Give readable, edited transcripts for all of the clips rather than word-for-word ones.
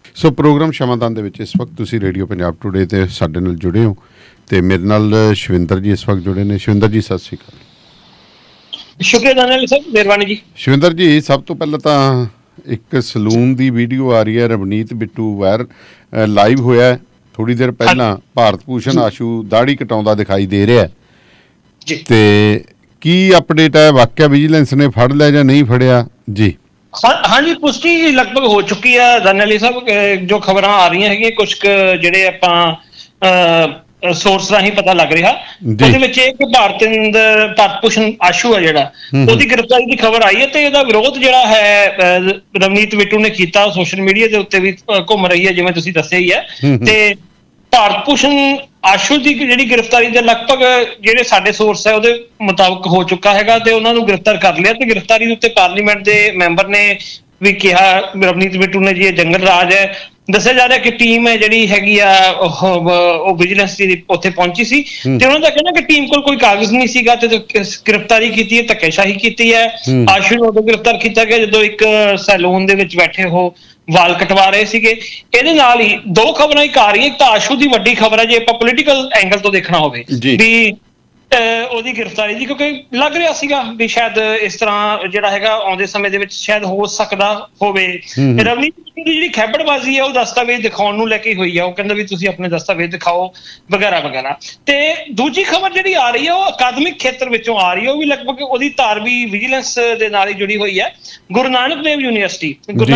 ਸੋ programme ਸ਼ਮਾਦਾਨ ਦੇ ਵਿੱਚ ਇਸ ਵਕਤ ਤੁਸੀਂ ਰੇਡੀਓ ਪੰਜਾਬ ਟੂਡੇ ਤੇ ਸਾਡੇ ਨਾਲ ਜੁੜੇ ਹੋ ਤੇ ਮੇਰੇ ਨਾਲ ਸ਼ਵਿੰਦਰ ਜੀ ਇਸ ਵਕਤ ਜੁੜੇ ਨੇ। ਸ਼ਵਿੰਦਰ ਜੀ ਸਤਿ ਸ਼੍ਰੀ ਅਕਾਲ। ਸ਼ੁਕਰੀਆ ਦਾਨਿਆਲ ਸਾਹਿਬ, ਮਿਹਰਬਾਨੀ ਜੀ। ਸ਼ਵਿੰਦਰ ਜੀ, ਸਭ ਤੋਂ ਪਹਿਲਾਂ ਤਾਂ ਇੱਕ ਸਲੂਨ ਦੀ ਵੀਡੀਓ ਆ ਰਹੀ ਹੈ, ਰਵਨੀਤ ਬਿੱਟੂ ਵਾਇਰ ਲਾਈਵ ਹੋਇਆ ਥੋੜ੍ਹੀ ਦੇਰ ਪਹਿਲਾਂ। ਭਾਰਤ ਭੂਸ਼ਣ ਆਸ਼ੂ ਦਾੜੀ ਕਟਾਉਂਦਾ ਦਿਖਾਈ ਦੇ ਰਿਹਾ ਤੇ ਕੀ ਅਪਡੇਟ ਹੈ? ਵਾਕਿਆ ਵਿਜੀਲੈਂਸ ਨੇ ਫੜ ਲਿਆ ਜਾਂ ਨਹੀਂ ਫੜਿਆ ਜੀ? हाँ जी, पुष्टि लगभग हो चुकी है ਦਾਨਿਆਲ ਸਾਹਿਬ। ਜੋ ਖਬਰਾਂ ਆ ਰਹੀਆਂ ਹੈਗੀਆਂ ਕੁਝ ਜਿਹੜੇ ਆਪਾਂ ਸੋਰਸ ਰਾਹੀਂ ਪਤਾ ਲੱਗ ਰਿਹਾ, ਉਹਦੇ ਵਿੱਚ ਇਹ ਕਿ ਭਾਰਤ ਭੂਸ਼ਣ ਆਸ਼ੂ ਹੈ ਜਿਹੜਾ, ਉਹਦੀ ਗ੍ਰਿਫਤਾਰੀ ਦੀ ਖਬਰ ਆਈ ਹੈ ਤੇ ਇਹਦਾ ਵਿਰੋਧ ਜਿਹੜਾ ਹੈ ਰਵਨੀਤ ਬਿੱਟੂ ਨੇ ਕੀਤਾ, ਸੋਸ਼ਲ ਮੀਡੀਆ ਦੇ ਉੱਤੇ ਵੀ ਘੁੰਮ ਰਹੀ ਹੈ ਜਿਵੇਂ ਤੁਸੀਂ ਦੱਸਿਆ ਹੀ ਹੈ। ਤੇ ਭਾਰਤ ਭੂਸ਼ਣ ਆਸ਼ੂ ਦੀ ਜਿਹੜੀ ਗ੍ਰਿਫਤਾਰੀ ਦੇ ਲਗਭਗ ਜਿਹੜੇ ਸਾਡੇ ਸੋਰਸ ਹੈ ਉਹਦੇ ਮੁਤਾਬਕ ਹੋ ਚੁੱਕਾ ਹੈਗਾ ਤੇ ਉਹਨਾਂ ਨੂੰ ਗ੍ਰਿਫਤਾਰ ਕਰ ਲਿਆ। ਤੇ ਗ੍ਰਿਫਤਾਰੀ ਦੇ ਉੱਤੇ ਪਾਰਲੀਮੈਂਟ ਦੇ ਮੈਂਬਰ ਨੇ ਵੀ ਕਿਹਾ ਰਵਨੀਤ ਬਿੱਟੂ ਨੇ ਜੀ ਇਹ ਜੰਗਲ ਰਾਜ ਹੈ। ਦੱਸਿਆ ਜਾ ਰਿਹਾ ਕਿ ਟੀਮ ਹੈ ਜਿਹੜੀ ਹੈਗੀ ਆ ਉਹ ਵਿਜੀਲੈਂਸ ਦੀ ਉੱਥੇ ਪਹੁੰਚੀ ਸੀ ਤੇ ਉਹਨਾਂ ਦਾ ਕਹਿਣਾ ਕਿ ਟੀਮ ਕੋਲ ਕੋਈ ਕਾਗਜ਼ ਨਹੀਂ ਸੀਗਾ ਤੇ ਗ੍ਰਿਫਤਾਰੀ ਕੀਤੀ ਹੈ, ਧੱਕੇਸ਼ਾਹੀ ਕੀਤੀ ਹੈ। ਆਸ਼ੂ ਨੂੰ ਉਦੋਂ ਗ੍ਰਿਫਤਾਰ ਕੀਤਾ ਗਿਆ ਜਦੋਂ ਇੱਕ ਸੈਲੂਨ ਦੇ ਵਿੱਚ ਬੈਠੇ ਉਹ ਵਾਲ ਕਟਵਾ ਰਹੇ ਸੀਗੇ। ਇਹਦੇ ਨਾਲ ਹੀ ਦੋ ਖਬਰਾਂ ਇੱਕ ਆ ਰਹੀ ਹੈ। ਇੱਕ ਤਾਂ ਆਸ਼ੂ ਦੀ ਵੱਡੀ ਖਬਰ ਹੈ ਜੇ ਆਪਾਂ ਪੋਲੀਟੀਕਲ ਐਂਗਲ ਤੋਂ ਦੇਖਣਾ ਹੋਵੇ ਵੀ ਉਹਦੀ ਗ੍ਰਿਫਤਾਰੀ ਦੀ, ਕਿਉਂਕਿ ਲੱਗ ਰਿਹਾ ਸੀਗਾ ਵੀ ਸ਼ਾਇਦ ਇਸ ਤਰ੍ਹਾਂ ਜਿਹੜਾ ਹੈਗਾ ਆਉਂਦੇ ਸਮੇਂ ਦੇ ਵਿੱਚ ਸ਼ਾਇਦ ਹੋ ਸਕਦਾ ਹੋਵੇ। ਰਵਨੀਤ ਬਿੱਟੂ ਦੀ ਜਿਹੜੀ ਖੈਬੜਬਾਜ਼ੀ ਹੈ ਉਹ ਦਸਤਾਵੇਜ਼ ਦਿਖਾਉਣ ਨੂੰ ਲੈ ਕੇ ਹੋਈ ਹੈ। ਉਹ ਕਹਿੰਦਾ ਵੀ ਤੁਸੀਂ ਆਪਣੇ ਦਸਤਾਵੇਜ਼ ਦਿਖਾਓ ਵਗੈਰਾ ਵਗੈਰਾ। ਤੇ ਦੂਜੀ ਖਬਰ ਜਿਹੜੀ ਆ ਰਹੀ ਹੈ ਉਹ ਅਕਾਦਮਿਕ ਖੇਤਰ ਵਿੱਚੋਂ ਆ ਰਹੀ ਹੈ, ਉਹ ਵੀ ਲਗਭਗ ਉਹਦੀ ਤਾਰ ਵੀ ਵਿਜੀਲੈਂਸ ਦੇ ਨਾਲ ਹੀ ਜੁੜੀ ਹੋਈ ਹੈ। ਗੁਰੂ ਨਾਨਕ ਦੇਵ ਯੂਨੀਵਰਸਿਟੀ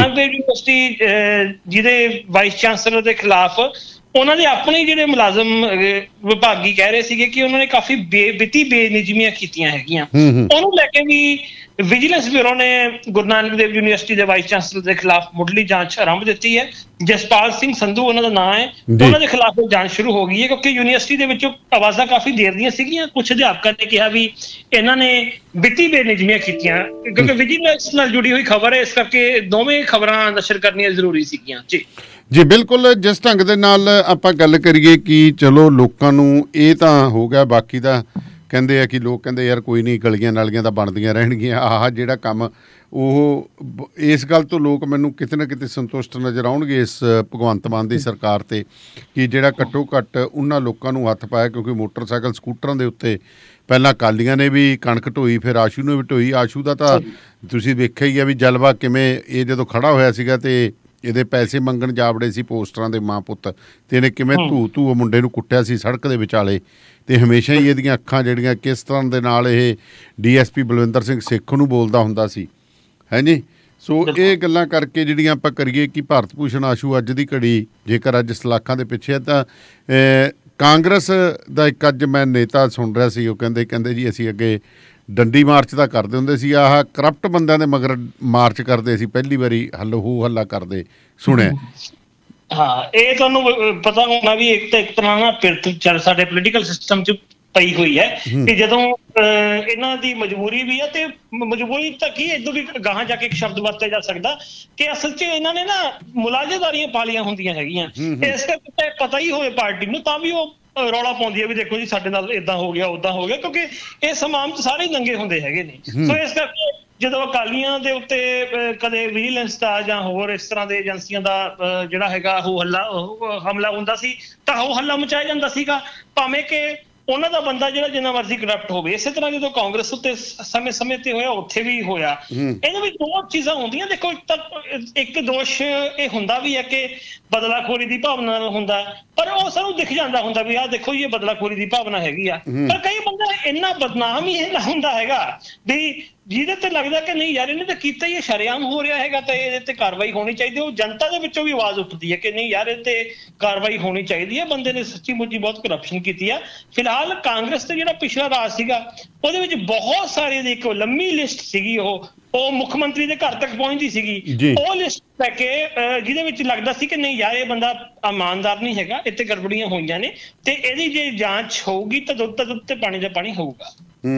ਜਿਹਦੇ ਵਾਈਸ ਚਾਂਸਲਰ ਦੇ ਖਿਲਾਫ ਉਹਨਾਂ ਦੇ ਆਪਣੇ ਜਿਹੜੇ ਮੁਲਾਜ਼ਮ ਵਿਭਾਗੀ ਕਹਿ ਰਹੇ ਸੀਗੇ ਕਿ ਉਹਨਾਂ ਨੇ ਕਾਫੀ ਵਿੱਤੀ ਬੇਨਿਯਮੀਆਂ ਕੀਤੀਆਂ ਹੈਗੀਆਂ। ਉਹਨੂੰ ਲੈ ਕੇ ਵੀ ਵਿਜੀਲੈਂਸ ਬਿਊਰੋ ਨੇ ਗੁਰੂ ਨਾਨਕ ਦੇਵ ਯੂਨੀਵਰਸਿਟੀ ਦੇ ਵਾਈਸ ਚਾਂਸਲਰ ਦੇ ਖਿਲਾਫ ਮੁੱਢਲੀ ਜਾਂਚ ਆਰੰਭ ਦਿੱਤੀ ਹੈ। ਜਸਪਾਲ ਸਿੰਘ ਸੰਧੂ ਉਹਨਾਂ ਦਾ ਨਾਂ ਹੈ, ਉਹਨਾਂ ਦੇ ਖਿਲਾਫ ਜਾਂਚ ਸ਼ੁਰੂ ਹੋ ਗਈ ਹੈ ਕਿਉਂਕਿ ਯੂਨੀਵਰਸਿਟੀ ਦੇ ਵਿੱਚੋਂ ਆਵਾਜ਼ਾਂ ਕਾਫੀ ਦੇਰ ਦੀਆਂ ਸੀਗੀਆਂ। ਕੁਝ ਅਧਿਆਪਕਾਂ ਨੇ ਕਿਹਾ ਵੀ ਇਹਨਾਂ ਨੇ ਵਿੱਤੀ ਬੇਨਿਯਮੀਆਂ ਕੀਤੀਆਂ, ਕਿਉਂਕਿ ਵਿਜੀਲੈਂਸ ਨਾਲ ਜੁੜੀ ਹੋਈ ਖਬਰ ਹੈ, ਇਸ ਕਰਕੇ ਦੋਵੇਂ ਖਬਰਾਂ ਨਸ਼ਰ ਕਰਨੀਆਂ ਜ਼ਰੂਰੀ ਸੀਗੀਆਂ। ਜੀ ਬਿਲਕੁਲ। ਜਿਸ ਢੰਗ ਦੇ ਨਾਲ ਆਪਾਂ ਗੱਲ ਕਰੀਏ ਕਿ ਚਲੋ ਲੋਕਾਂ ਨੂੰ ਇਹ ਤਾਂ ਹੋ ਗਿਆ, ਬਾਕੀ ਤਾਂ ਕਹਿੰਦੇ ਆ ਕਿ ਲੋਕ ਕਹਿੰਦੇ ਯਾਰ ਕੋਈ ਨਹੀਂ, ਗਲੀਆਂ ਨਾਲੀਆਂ ਤਾਂ ਬਣਦੀਆਂ ਰਹਿਣਗੀਆਂ। ਆਹ ਜਿਹੜਾ ਕੰਮ ਉਹ ਇਸ ਗੱਲ ਤੋਂ ਲੋਕ ਮੈਨੂੰ ਕਿਤੇ ਨਾ ਕਿਤੇ ਸੰਤੁਸ਼ਟ ਨਜ਼ਰ ਆਉਣਗੇ ਇਸ ਭਗਵੰਤ ਮਾਨ ਦੀ ਸਰਕਾਰ 'ਤੇ ਕਿ ਜਿਹੜਾ ਘੱਟੋ ਘੱਟ ਉਹਨਾਂ ਲੋਕਾਂ ਨੂੰ ਹੱਥ ਪਾਇਆ, ਕਿਉਂਕਿ ਮੋਟਰਸਾਈਕਲ ਸਕੂਟਰਾਂ ਦੇ ਉੱਤੇ ਪਹਿਲਾਂ ਅਕਾਲੀਆਂ ਨੇ ਵੀ ਕਣਕ ਢੋਈ, ਫਿਰ ਆਸ਼ੂ ਨੇ ਵੀ ਢੋਈ। ਆਸ਼ੂ ਦਾ ਤਾਂ ਤੁਸੀਂ ਵੇਖਿਆ ਹੀ ਆ ਵੀ ਜਲਵਾ ਕਿਵੇਂ ਇਹ ਜਦੋਂ ਖੜਾ ਹੋਇਆ ਸੀਗਾ ਤੇ ਇਹਦੇ ਪੈਸੇ ਮੰਗਣ ਜਾਵੜੇ ਸੀ ਪੋਸਟਰਾਂ ਦੇ ਮਾਂ ਪੁੱਤ, ਤੇ ਇਹਨੇ ਕਿਵੇਂ ਧੂ ਮੁੰਡੇ ਨੂੰ ਕੁੱਟਿਆ ਸੀ ਸੜਕ ਦੇ ਵਿਚਾਲੇ। ਤੇ ਹਮੇਸ਼ਾ ਹੀ ਇਹਦੀਆਂ ਅੱਖਾਂ ਜਿਹੜੀਆਂ ਕਿਸ ਤਰ੍ਹਾਂ ਦੇ ਨਾਲ ਇਹ DSP ਬਲਵਿੰਦਰ ਸਿੰਘ ਸਿੱਖ ਨੂੰ ਬੋਲਦਾ ਹੁੰਦਾ ਸੀ, ਹੈ ਜੀ। ਸੋ ਇਹ ਗੱਲਾਂ ਕਰਕੇ ਜਿਹੜੀਆਂ ਆਪਾਂ ਕਰੀਏ ਕਿ ਭਾਰਤ ਭੂਸ਼ਣ ਆਸ਼ੂ ਅੱਜ ਦੀ ਘੜੀ ਜੇਕਰ ਅੱਜ ਸਲਾਖਾਂ ਦੇ ਪਿੱਛੇ ਹੈ ਤਾਂ ਕਾਂਗਰਸ ਦਾ ਇੱਕ ਅੱਜ ਮੈਂ ਨੇਤਾ ਸੁਣ ਰਿਹਾ ਸੀ, ਉਹ ਕਹਿੰਦੇ ਜੀ ਅਸੀਂ ਅੱਗੇ ਡੰਡੀ ਮਾਰਚ ਤਾਂ ਕਰਦੇ ਹੁੰਦੇ ਸੀ, ਆਹ ਕਰਪਟ ਬੰਦਿਆਂ ਦੇ ਮਗਰ ਮਾਰਚ ਕਰਦੇ ਸੀ, ਪਹਿਲੀ ਵਾਰੀ ਹੱਲਾ ਕਰਦੇ ਸੁਣਿਆ। ਹਾਂ, ਇਹ ਤੁਹਾਨੂੰ ਪਤਾ ਹੋਣਾ ਵੀ ਇੱਕ ਤਰ੍ਹਾਂ ਨਾਲ ਸਾਡੇ ਪੋਲੀਟੀਕਲ ਸਿਸਟਮ 'ਚ ਪਈ ਹੋਈ ਹੈ ਕਿ ਜਦੋਂ ਇਹਨਾਂ ਦੀ ਮਜਬੂਰੀ ਵੀ ਹੈ ਤੇ ਮਜਬੂਰੀ ਤਾਂ ਕੀ ਇਦੋਂ ਵੀ ਗਾਹਾਂ ਜਾ ਕੇ ਇੱਕ ਸ਼ਬਦ ਵਰਤਿਆ ਜਾ ਸਕਦਾ ਕਿ ਅਸਲ 'ਚ ਇਹਨਾਂ ਨੇ ਨਾ ਮੁਲਾਜ਼ੇਦਾਰੀਆਂ ਪਾਲੀਆਂ ਹੁੰਦੀਆਂ ਹੈਗੀਆਂ। ਇਸ ਕਰਕੇ ਪਤਾ ਹੀ ਹੋਵੇ ਪਾਰਟੀ ਨੂੰ ਤਾਂ ਵੀ ਉਹ ਰੌਲਾ ਪਾਉਂਦੀ ਹੈ ਵੀ ਦੇਖੋ ਜੀ ਸਾਡੇ ਨਾਲ ਏਦਾਂ ਹੋ ਗਿਆ ਓਦਾਂ ਹੋ ਗਿਆ, ਕਿਉਂਕਿ ਇਹ ਸਮਾਜ 'ਚ ਸਾਰੇ ਨੰਗੇ ਹੁੰਦੇ ਹੈਗੇ ਨੇ। ਸੋ ਇਸ ਕਰਕੇ ਜਦੋਂ ਅਕਾਲੀਆਂ ਦੇ ਉੱਤੇ ਕਦੇ ਵਿਜੀਲੈਂਸ ਦਾ ਜਾਂ ਹੋਰ ਇਸ ਤਰ੍ਹਾਂ ਦੇ ਏਜੰਸੀਆਂ ਦਾ ਜਿਹੜਾ ਹੈਗਾ ਹਮਲਾ ਹੁੰਦਾ ਸੀ ਤਾਂ ਉਹ ਹੱਲਾ ਮਚਾਇਆ ਜਾਂਦਾ ਸੀਗਾ, ਭਾਵੇਂ ਕਿ ਉਹਨਾਂ ਦਾ ਬੰਦਾ ਜਿਹੜਾ ਜਿੰਨਾ ਮਰਜ਼ੀ ਕਰਪਟ ਹੋਵੇ। ਇਸੇ ਤਰ੍ਹਾਂ ਜਦੋਂ ਕਾਂਗਰਸ ਉੱਤੇ ਸਮੇਂ ਤੇ ਹੋਇਆ ਉੱਥੇ ਵੀ ਹੋਇਆ। ਇਹਨਾਂ ਵਿੱਚ ਦੋ ਚੀਜ਼ਾਂ ਹੁੰਦੀਆਂ। ਦੇਖੋ, ਇੱਕ ਦੋਸ਼ ਇਹ ਹੁੰਦਾ ਵੀ ਹੈ ਕਿ ਬਦਲਾਖੋਰੀ ਦੀ ਭਾਵਨਾ ਨਾਲ ਹੁੰਦਾ, ਪਰ ਉਹ ਸਾਨੂੰ ਦਿਖ ਜਾਂਦਾ ਹੁੰਦਾ ਵੀ ਆਹ ਦੇਖੋ ਇਹ ਬਦਲਾਖੋਰੀ ਦੀ ਭਾਵਨਾ ਹੈਗੀ ਆ। ਪਰ ਕਈ ਬੰਦਾ ਇੰਨਾ ਬਦਨਾਮ ਹੀ ਇੰਨਾ ਹੁੰਦਾ ਹੈਗਾ ਵੀ ਜਿਹਦੇ ਤੇ ਲੱਗਦਾ ਕਿ ਨਹੀਂ ਯਾਰ ਇਹਨੇ ਤਾਂ ਕੀਤਾ ਹੀ, ਸ਼ਰੇਆਮ ਹੋ ਰਿਹਾ ਹੈਗਾ ਤਾਂ ਇਹਦੇ ਤੇ ਕਾਰਵਾਈ ਹੋਣੀ ਚਾਹੀਦੀ। ਉਹ ਜਨਤਾ ਦੇ ਵਿੱਚੋਂ ਵੀ ਆਵਾਜ਼ ਉੱਠਦੀ ਹੈ ਕਿ ਨਹੀਂ ਯਾਰ ਇਹ ਤੇ ਕਾਰਵਾਈ ਹੋਣੀ ਚਾਹੀਦੀ ਹੈ, ਬੰਦੇ ਨੇ ਸੱਚੀ ਮੁੱਚੀ ਬਹੁਤ ਕਰਪਸ਼ਨ ਕੀਤੀ ਆ। ਫਿਲਹਾਲ ਕਾਂਗਰਸ ਤੇ ਜਿਹੜਾ ਪਿਛਲਾ ਰਾਜ ਸੀਗਾ ਉਹਦੇ ਵਿੱਚ ਬਹੁਤ ਸਾਰੇ ਦੀ ਇੱਕ ਲੰਮੀ ਲਿਸਟ ਸੀਗੀ, ਉਹ ਮੁੱਖ ਮੰਤਰੀ ਦੇ ਘਰ ਤੱਕ ਪਹੁੰਚਦੀ ਸੀਗੀ। ਉਹ ਲਿਸਟ ਲੈ ਕੇ ਜਿਹਦੇ ਵਿੱਚ ਲੱਗਦਾ ਸੀ ਕਿ ਨਹੀਂ ਯਾਰ ਇਹ ਬੰਦਾ ਇਮਾਨਦਾਰ ਨਹੀਂ ਹੈਗਾ, ਇੱਥੇ ਗੜਬੜੀਆਂ ਹੋਈਆਂ ਨੇ ਤੇ ਇਹਦੀ ਜੇ ਜਾਂਚ ਹੋਊਗੀ ਤਾਂ ਦੁੱਧ ਤੇ ਪਾਣੀ ਦਾ ਪਾਣੀ ਹੋਊਗਾ।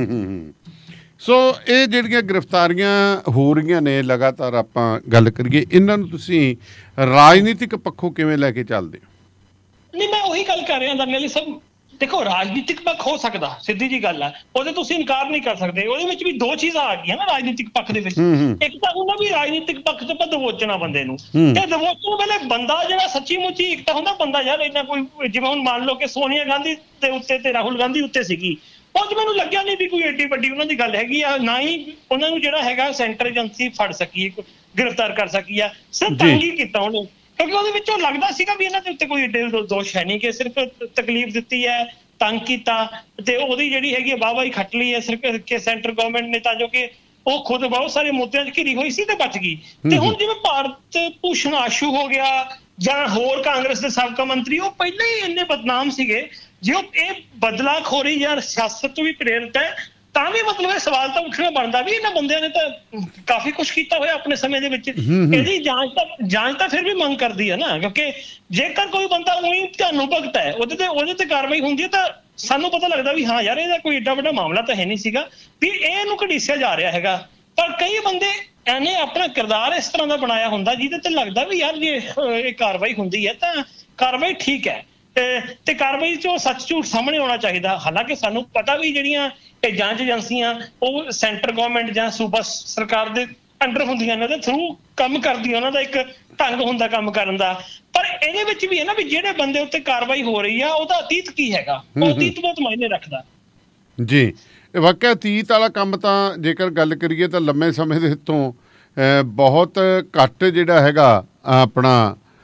ਸੋ ਇਹ ਜਿਹੜੀਆਂ ਗ੍ਰਿਫਤਾਰੀਆਂ ਹੋ ਰਹੀਆਂ ਨੇ ਲਗਾਤਾਰ ਆਪਾਂ ਗੱਲ ਕਰੀਏ, ਇਹਨਾਂ ਨੂੰ ਤੁਸੀਂ ਰਾਜਨੀਤਿਕ ਪੱਖੋਂ ਕਿਵੇਂ ਲੈ ਕੇ ਚੱਲਦੇ ਹੋ? ਨਹੀਂ, ਮੈਂ ਉਹੀ ਗੱਲ ਕਰ ਰਿਹਾ ਦਾਨਿਆਲ ਸਾਹਿਬ, ਦੇਖੋ ਰਾਜਨੀਤਿਕ ਪੱਖ ਹੋ ਸਕਦਾ, ਸਿੱਧੀ ਜੀ ਗੱਲ ਹੈ, ਉਹਦੇ ਤੁਸੀਂ ਇਨਕਾਰ ਨਹੀਂ ਕਰ ਸਕਦੇ। ਉਹਦੇ ਵਿੱਚ ਵੀ ਦੋ ਚੀਜ਼ਾਂ ਆ ਗਈਆਂ ਨਾ ਰਾਜਨੀਤਿਕ ਪੱਖ ਦੇ ਵਿੱਚ। ਇੱਕ ਤਾਂ ਹੁੰਦਾ ਵੀ ਰਾਜਨੀਤਿਕ ਪੱਖ ਤੇ ਆਪਾਂ ਦਬੋਚਣਾ ਬੰਦੇ ਨੂੰ, ਤੇ ਦਬੋਚਣ ਵੇਲੇ ਬੰਦਾ ਜਿਹੜਾ ਸੱਚੀ ਮੁੱਚੀ, ਇੱਕ ਤਾਂ ਹੁੰਦਾ ਬੰਦਾ ਯਾਰ ਇੰਨਾ ਕੋਈ, ਜਿਵੇਂ ਹੁਣ ਮੰਨ ਲਓ ਕਿ ਸੋਨੀਆ ਗਾਂਧੀ ਦੇ ਉੱਤੇ ਤੇ ਰਾਹੁਲ ਗਾਂਧੀ ਉੱਤੇ ਸੀਗੀ, ਉਹ ਮੈਨੂੰ ਲੱਗਿਆ ਨਹੀਂ ਵੀ ਕੋਈ ਏਡੀ ਵੱਡੀ ਉਹਨਾਂ ਦੀ ਗੱਲ ਹੈਗੀ ਆ, ਨਾ ਹੀ ਉਹਨਾਂ ਨੂੰ ਜਿਹੜਾ ਹੈਗਾ ਸੈਂਟਰ ਏਜੰਸੀ ਫੜ ਸਕੀ, ਗ੍ਰਿਫਤਾਰ ਕਰ ਸਕੀ ਆ, ਸਿਰਫ ਤੰਗ ਹੀ ਕੀਤਾ ਉਹਨੂੰ। ਕਿਉਂਕਿ ਉਹਦੇ ਵਿੱਚੋਂ ਲੱਗਦਾ ਸੀਗਾ ਵੀ ਇਹਨਾਂ ਦੇ ਉੱਤੇ ਕੋਈ ਏਡੇ ਦੋਸ਼ ਹੈ ਨਹੀਂ, ਕਿ ਸਿਰਫ ਤਕਲੀਫ ਦਿੱਤੀ ਹੈ, ਤੰਗ ਕੀਤਾ, ਤੇ ਉਹਦੀ ਜਿਹੜੀ ਹੈਗੀ ਵਾਹਵਾਹੀ ਖੱਟ ਲਈ ਹੈ ਸਿਰਫ ਕਿ ਸੈਂਟਰ ਗਵਰਨਮੈਂਟ ਨੇ, ਤਾਂ ਜੋ ਕਿ ਉਹ ਖੁਦ ਬਹੁਤ ਸਾਰੇ ਮੁੱਦਿਆਂ 'ਚ ਘਿਰੀ ਹੋਈ ਸੀ ਤੇ ਬਚ ਗਈ। ਤੇ ਹੁਣ ਜਿਵੇਂ ਭਾਰਤ ਭੂਸ਼ਣ ਆਸ਼ੂ ਹੋ ਗਿਆ ਜਾਂ ਹੋਰ ਕਾਂਗਰਸ ਦੇ ਸਾਬਕਾ ਮੰਤਰੀ, ਉਹ ਪਹਿਲਾਂ ਹੀ ਇੰਨੇ ਬਦਨਾਮ ਸੀਗੇ, ਜੇ ਉਹ ਇਹ ਬਦਲਾਖੋਰੀ ਜਾਂ ਸਿਆਸਤ ਤੋਂ ਵੀ ਪ੍ਰੇਰਿਤ ਹੈ, ਤਾਂ ਵੀ ਮਤਲਬ ਇਹ ਸਵਾਲ ਤਾਂ ਉੱਠਣਾ ਬਣਦਾ ਵੀ ਇਹਨਾਂ ਬੰਦਿਆਂ ਨੇ ਤਾਂ ਕਾਫੀ ਕੁਛ ਕੀਤਾ ਹੋਇਆ ਆਪਣੇ ਸਮੇਂ ਦੇ ਵਿੱਚ। ਇਹਦੀ ਜਾਂਚ ਤਾਂ ਫਿਰ ਵੀ ਮੰਗ ਕਰਦੀ ਹੈ ਨਾ, ਕਿਉਂਕਿ ਜੇਕਰ ਕੋਈ ਬੰਦਾ ਉਹੀ ਤੁਹਾਨੂੰ ਭਗਤ ਹੈ, ਉਹਦੇ ਤੇ ਕਾਰਵਾਈ ਹੁੰਦੀ ਹੈ, ਤਾਂ ਸਾਨੂੰ ਪਤਾ ਲੱਗਦਾ ਵੀ ਹਾਂ ਯਾਰ ਇਹਦਾ ਕੋਈ ਏਡਾ ਵੱਡਾ ਮਾਮਲਾ ਤਾਂ ਹੈ ਨਹੀਂ ਸੀਗਾ ਵੀ ਇਹਨੂੰ ਘੜੀਸਿਆ ਜਾ ਰਿਹਾ ਹੈਗਾ। ਪਰ ਕਈ ਬੰਦੇ ਇਹਨੇ ਆਪਣਾ ਕਿਰਦਾਰ ਇਸ ਤਰ੍ਹਾਂ ਦਾ ਬਣਾਇਆ ਹੁੰਦਾ ਜਿਹਦੇ ਤੇ ਲੱਗਦਾ ਵੀ ਯਾਰ ਜੇ ਇਹ ਕਾਰਵਾਈ ਹੁੰਦੀ ਹੈ ਤਾਂ ਕਾਰਵਾਈ ਠੀਕ ਹੈ, ਤੇ ਕਾਰਵਾਈ 'ਚੋਂ ਸੱਚ ਝੂਠ ਸਾਹਮਣੇ ਆਉਣਾ ਚਾਹੀਦਾ। ਹਾਲਾਂਕਿ ਸਾਨੂੰ ਪਤਾ ਵੀ ਜਿਹੜੀਆਂ ਇਹ ਜਾਂਚ ਏਜੰਸੀਆਂ ਉਹ ਸੈਂਟਰ ਗਵਰਨਮੈਂਟ ਜਾਂ ਸੂਬਾ ਸਰਕਾਰ ਦੇ ਅੰਡਰ ਹੁੰਦੀਆਂ ਨੇ, ਉਹਦੇ ਥਰੂ ਕੰਮ ਕਰਦੀਆਂ, ਉਹਨਾਂ ਦਾ ਇੱਕ ਢੰਗ ਹੁੰਦਾ ਕੰਮ ਕਰਨ ਦਾ। ਪਰ ਇਹਦੇ ਵਿੱਚ ਵੀ ਹੈ ਨਾ ਵੀ ਜਿਹੜੇ ਬੰਦੇ ਉੱਤੇ ਕਾਰਵਾਈ ਹੋ ਰਹੀ ਆ ਉਹਦਾ ਅਤੀਤ ਕੀ ਹੈਗਾ, ਉਹ ਅਤੀਤ ਬਹੁਤ ਮਾਇਨੇ ਰੱਖਦਾ ਜੀ। ਵਾਕਿਆ ਅਤੀਤ ਵਾਲਾ ਕੰਮ ਤਾਂ ਜੇਕਰ ਗੱਲ ਕਰੀਏ ਤਾਂ ਲੰਮੇ ਸਮੇਂ ਦੇ ਤੋਂ ਬਹੁਤ ਘੱਟ ਜਿਹੜਾ ਹੈਗਾ ਆਪਣਾ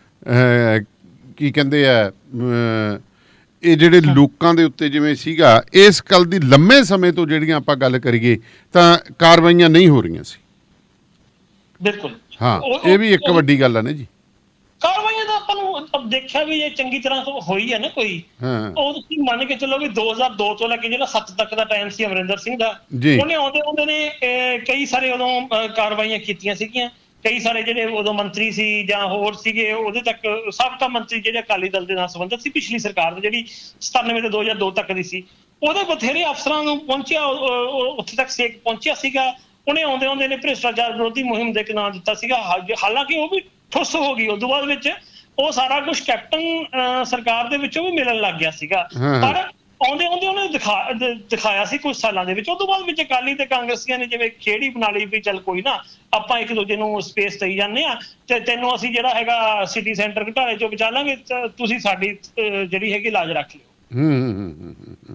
ਕੀ ਕਹਿੰਦੇ ਆ, ਇਹ ਜਿਹੜੇ ਲੋਕਾਂ ਦੇ ਉੱਤੇ ਜਿਵੇਂ ਸੀਗਾ, ਇਸ ਗੱਲ ਦੀ ਲੰਮੇ ਸਮੇਂ ਤੋਂ ਜਿਹੜੀਆਂ ਆਪਾਂ ਗੱਲ ਕਰੀਏ ਤਾਂ ਕਾਰਵਾਈਆਂ ਨਹੀਂ ਹੋ ਰਹੀਆਂ ਸੀ। ਬਿਲਕੁਲ ਹਾਂ, ਇਹ ਵੀ ਇੱਕ ਵੱਡੀ ਗੱਲ ਹੈ ਨਾ ਜੀ। ਕਾਰਵਾਈਆਂ ਦਾ ਆਪਾਂ ਨੂੰ ਦੇਖਿਆ ਵੀ ਇਹ ਚੰਗੀ ਤਰ੍ਹਾਂ ਹੋਈ ਹੈ ਨਾ ਕੋਈ, ਉਹ ਤੁਸੀਂ ਮੰਨ ਕੇ ਚੱਲੋ ਵੀ 2002 ਤੋਂ ਲੈ ਕੇ ਜਿਹੜਾ 7 ਤੱਕ ਦਾ ਟਾਈਮ ਸੀ ਅਮਰਿੰਦਰ ਸਿੰਘ ਦਾ, ਉਹਨੇ ਆਉਂਦੇ ਨੇ ਕਈ ਸਾਰੇ ਉਦੋਂ ਕਾਰਵਾਈਆਂ ਕੀਤੀਆਂ ਸੀਗੀਆਂ। ਕਈ ਸਾਰੇ ਜਿਹੜੇ ਉਦੋਂ ਮੰਤਰੀ ਸੀ ਜਾਂ ਹੋਰ ਸੀਗੇ, ਉਹਦੇ ਤੱਕ ਸਾਬਕਾ ਮੰਤਰੀ ਜਿਹੜੇ ਅਕਾਲੀ ਦਲ ਦੇ ਨਾਲ ਸੰਬੰਧਿਤ ਸੀ ਪਿਛਲੀ ਸਰਕਾਰ ਦੀ ਜਿਹੜੀ 97 ਤੋਂ 2002 ਤੱਕ ਦੀ ਸੀ, ਉਹਦੇ ਬਥੇਰੇ ਅਫਸਰਾਂ ਨੂੰ ਪਹੁੰਚਿਆ, ਉੱਥੇ ਤੱਕ ਸੇਕ ਪਹੁੰਚਿਆ ਸੀਗਾ। ਉਹਨੇ ਆਉਂਦੇ ਨੇ ਭ੍ਰਿਸ਼ਟਾਚਾਰ ਵਿਰੋਧੀ ਮੁਹਿੰਮ ਦੇ ਨਾਂ ਦਿੱਤਾ ਸੀਗਾ, ਹਾਲਾਂਕਿ ਉਹ ਵੀ ਠੁੱਸ ਹੋ ਗਈ। ਉਦੋਂ ਬਾਅਦ ਵਿੱਚ ਉਹ ਸਾਰਾ ਕੁਝ ਕੈਪਟਨ ਸਰਕਾਰ ਦੇ ਵਿੱਚੋਂ ਵੀ ਮਿਲਣ ਲੱਗ ਗਿਆ ਸੀਗਾ, ਪਰ ਆਉਂਦੇ ਉਹਨੇ ਦਿਖਾਇਆ ਸੀ ਕੁਝ ਸਾਲਾਂ ਦੇ ਵਿੱਚ। ਉਹ ਤੋਂ ਬਾਅਦ ਵਿੱਚ ਅਕਾਲੀ ਤੇ ਕਾਂਗਰਸੀਆਂ ਨੇ ਜਿਵੇਂ ਖੇੜੀ ਬਣਾ ਲਈ ਵੀ ਚੱਲ ਕੋਈ ਨਾ, ਆਪਾਂ ਇੱਕ ਦੂਜੇ ਨੂੰ ਸਪੇਸ ਦੇਈ ਜਾਂਦੇ ਆ, ਤੇ ਤੈਨੂੰ ਅਸੀਂ ਜਿਹੜਾ ਹੈਗਾ ਸਿਟੀ ਸੈਂਟਰ ਘਟਾਲੇ ਚੋਂ ਬਚਾ ਲਾਂਗੇ, ਤੁਸੀਂ ਸਾਡੀ ਜਿਹੜੀ ਹੈਗੀ ਲਾਜ ਰੱਖ ਲਿਓ।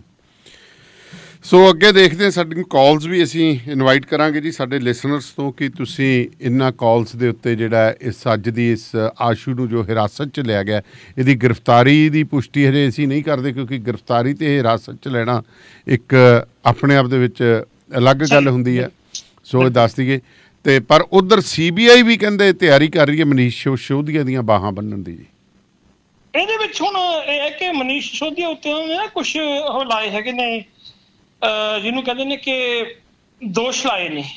ਸੋ ਅੱਗੇ ਦੇਖਦੇ ਹਾਂ, ਸਾਡੀਆਂ ਕਾਲਸ ਵੀ ਅਸੀਂ ਇਨਵਾਈਟ ਕਰਾਂਗੇ ਜੀ ਸਾਡੇ ਲਿਸਨਰਸ ਤੋਂ, ਕਿ ਤੁਸੀਂ ਇਹਨਾਂ ਕਾਲਸ ਦੇ ਉੱਤੇ ਜਿਹੜਾ ਇਸ ਅੱਜ ਦੀ ਇਸ ਆਸ਼ੂ ਨੂੰ ਜੋ ਹਿਰਾਸਤ 'ਚ ਲਿਆ ਗਿਆ, ਇਹਦੀ ਗ੍ਰਿਫਤਾਰੀ ਦੀ ਪੁਸ਼ਟੀ ਹਜੇ ਅਸੀਂ ਨਹੀਂ ਕਰਦੇ, ਕਿਉਂਕਿ ਗ੍ਰਿਫਤਾਰੀ ਤੇ ਹਿਰਾਸਤ 'ਚ ਲੈਣਾ ਇੱਕ ਆਪਣੇ ਆਪ ਦੇ ਵਿੱਚ ਅਲੱਗ ਗੱਲ ਹੁੰਦੀ ਹੈ। ਸੋ ਇਹ ਦੱਸ ਦਈਏ। ਤੇ ਪਰ ਉਧਰ CBI ਵੀ ਕਹਿੰਦੇ ਤਿਆਰੀ ਕਰ ਰਹੀ ਹੈ ਮਨੀਸ਼ ਸਿਸੋਦੀਆ ਦੀਆਂ ਬਾਹਾਂ ਬੰਨਣ ਦੀ ਜੀ। ਇਹਦੇ ਵਿੱਚ ਹੁਣ ਇਹ ਹੈ ਕਿ ਮਨੀਸ਼ ਸਿਸੋਦੀਆ ਉੱਤੇ ਉਹਨੇ ਨਾ ਕੁਛ ਉਹ ਲਾਏ ਹੈਗੇ ਨੇ, ਜਿਹਨੂੰ ਕਹਿੰਦੇ ਨੇ ਕਿ ਦੋਸ਼ ਲਾਏ ਨੇ,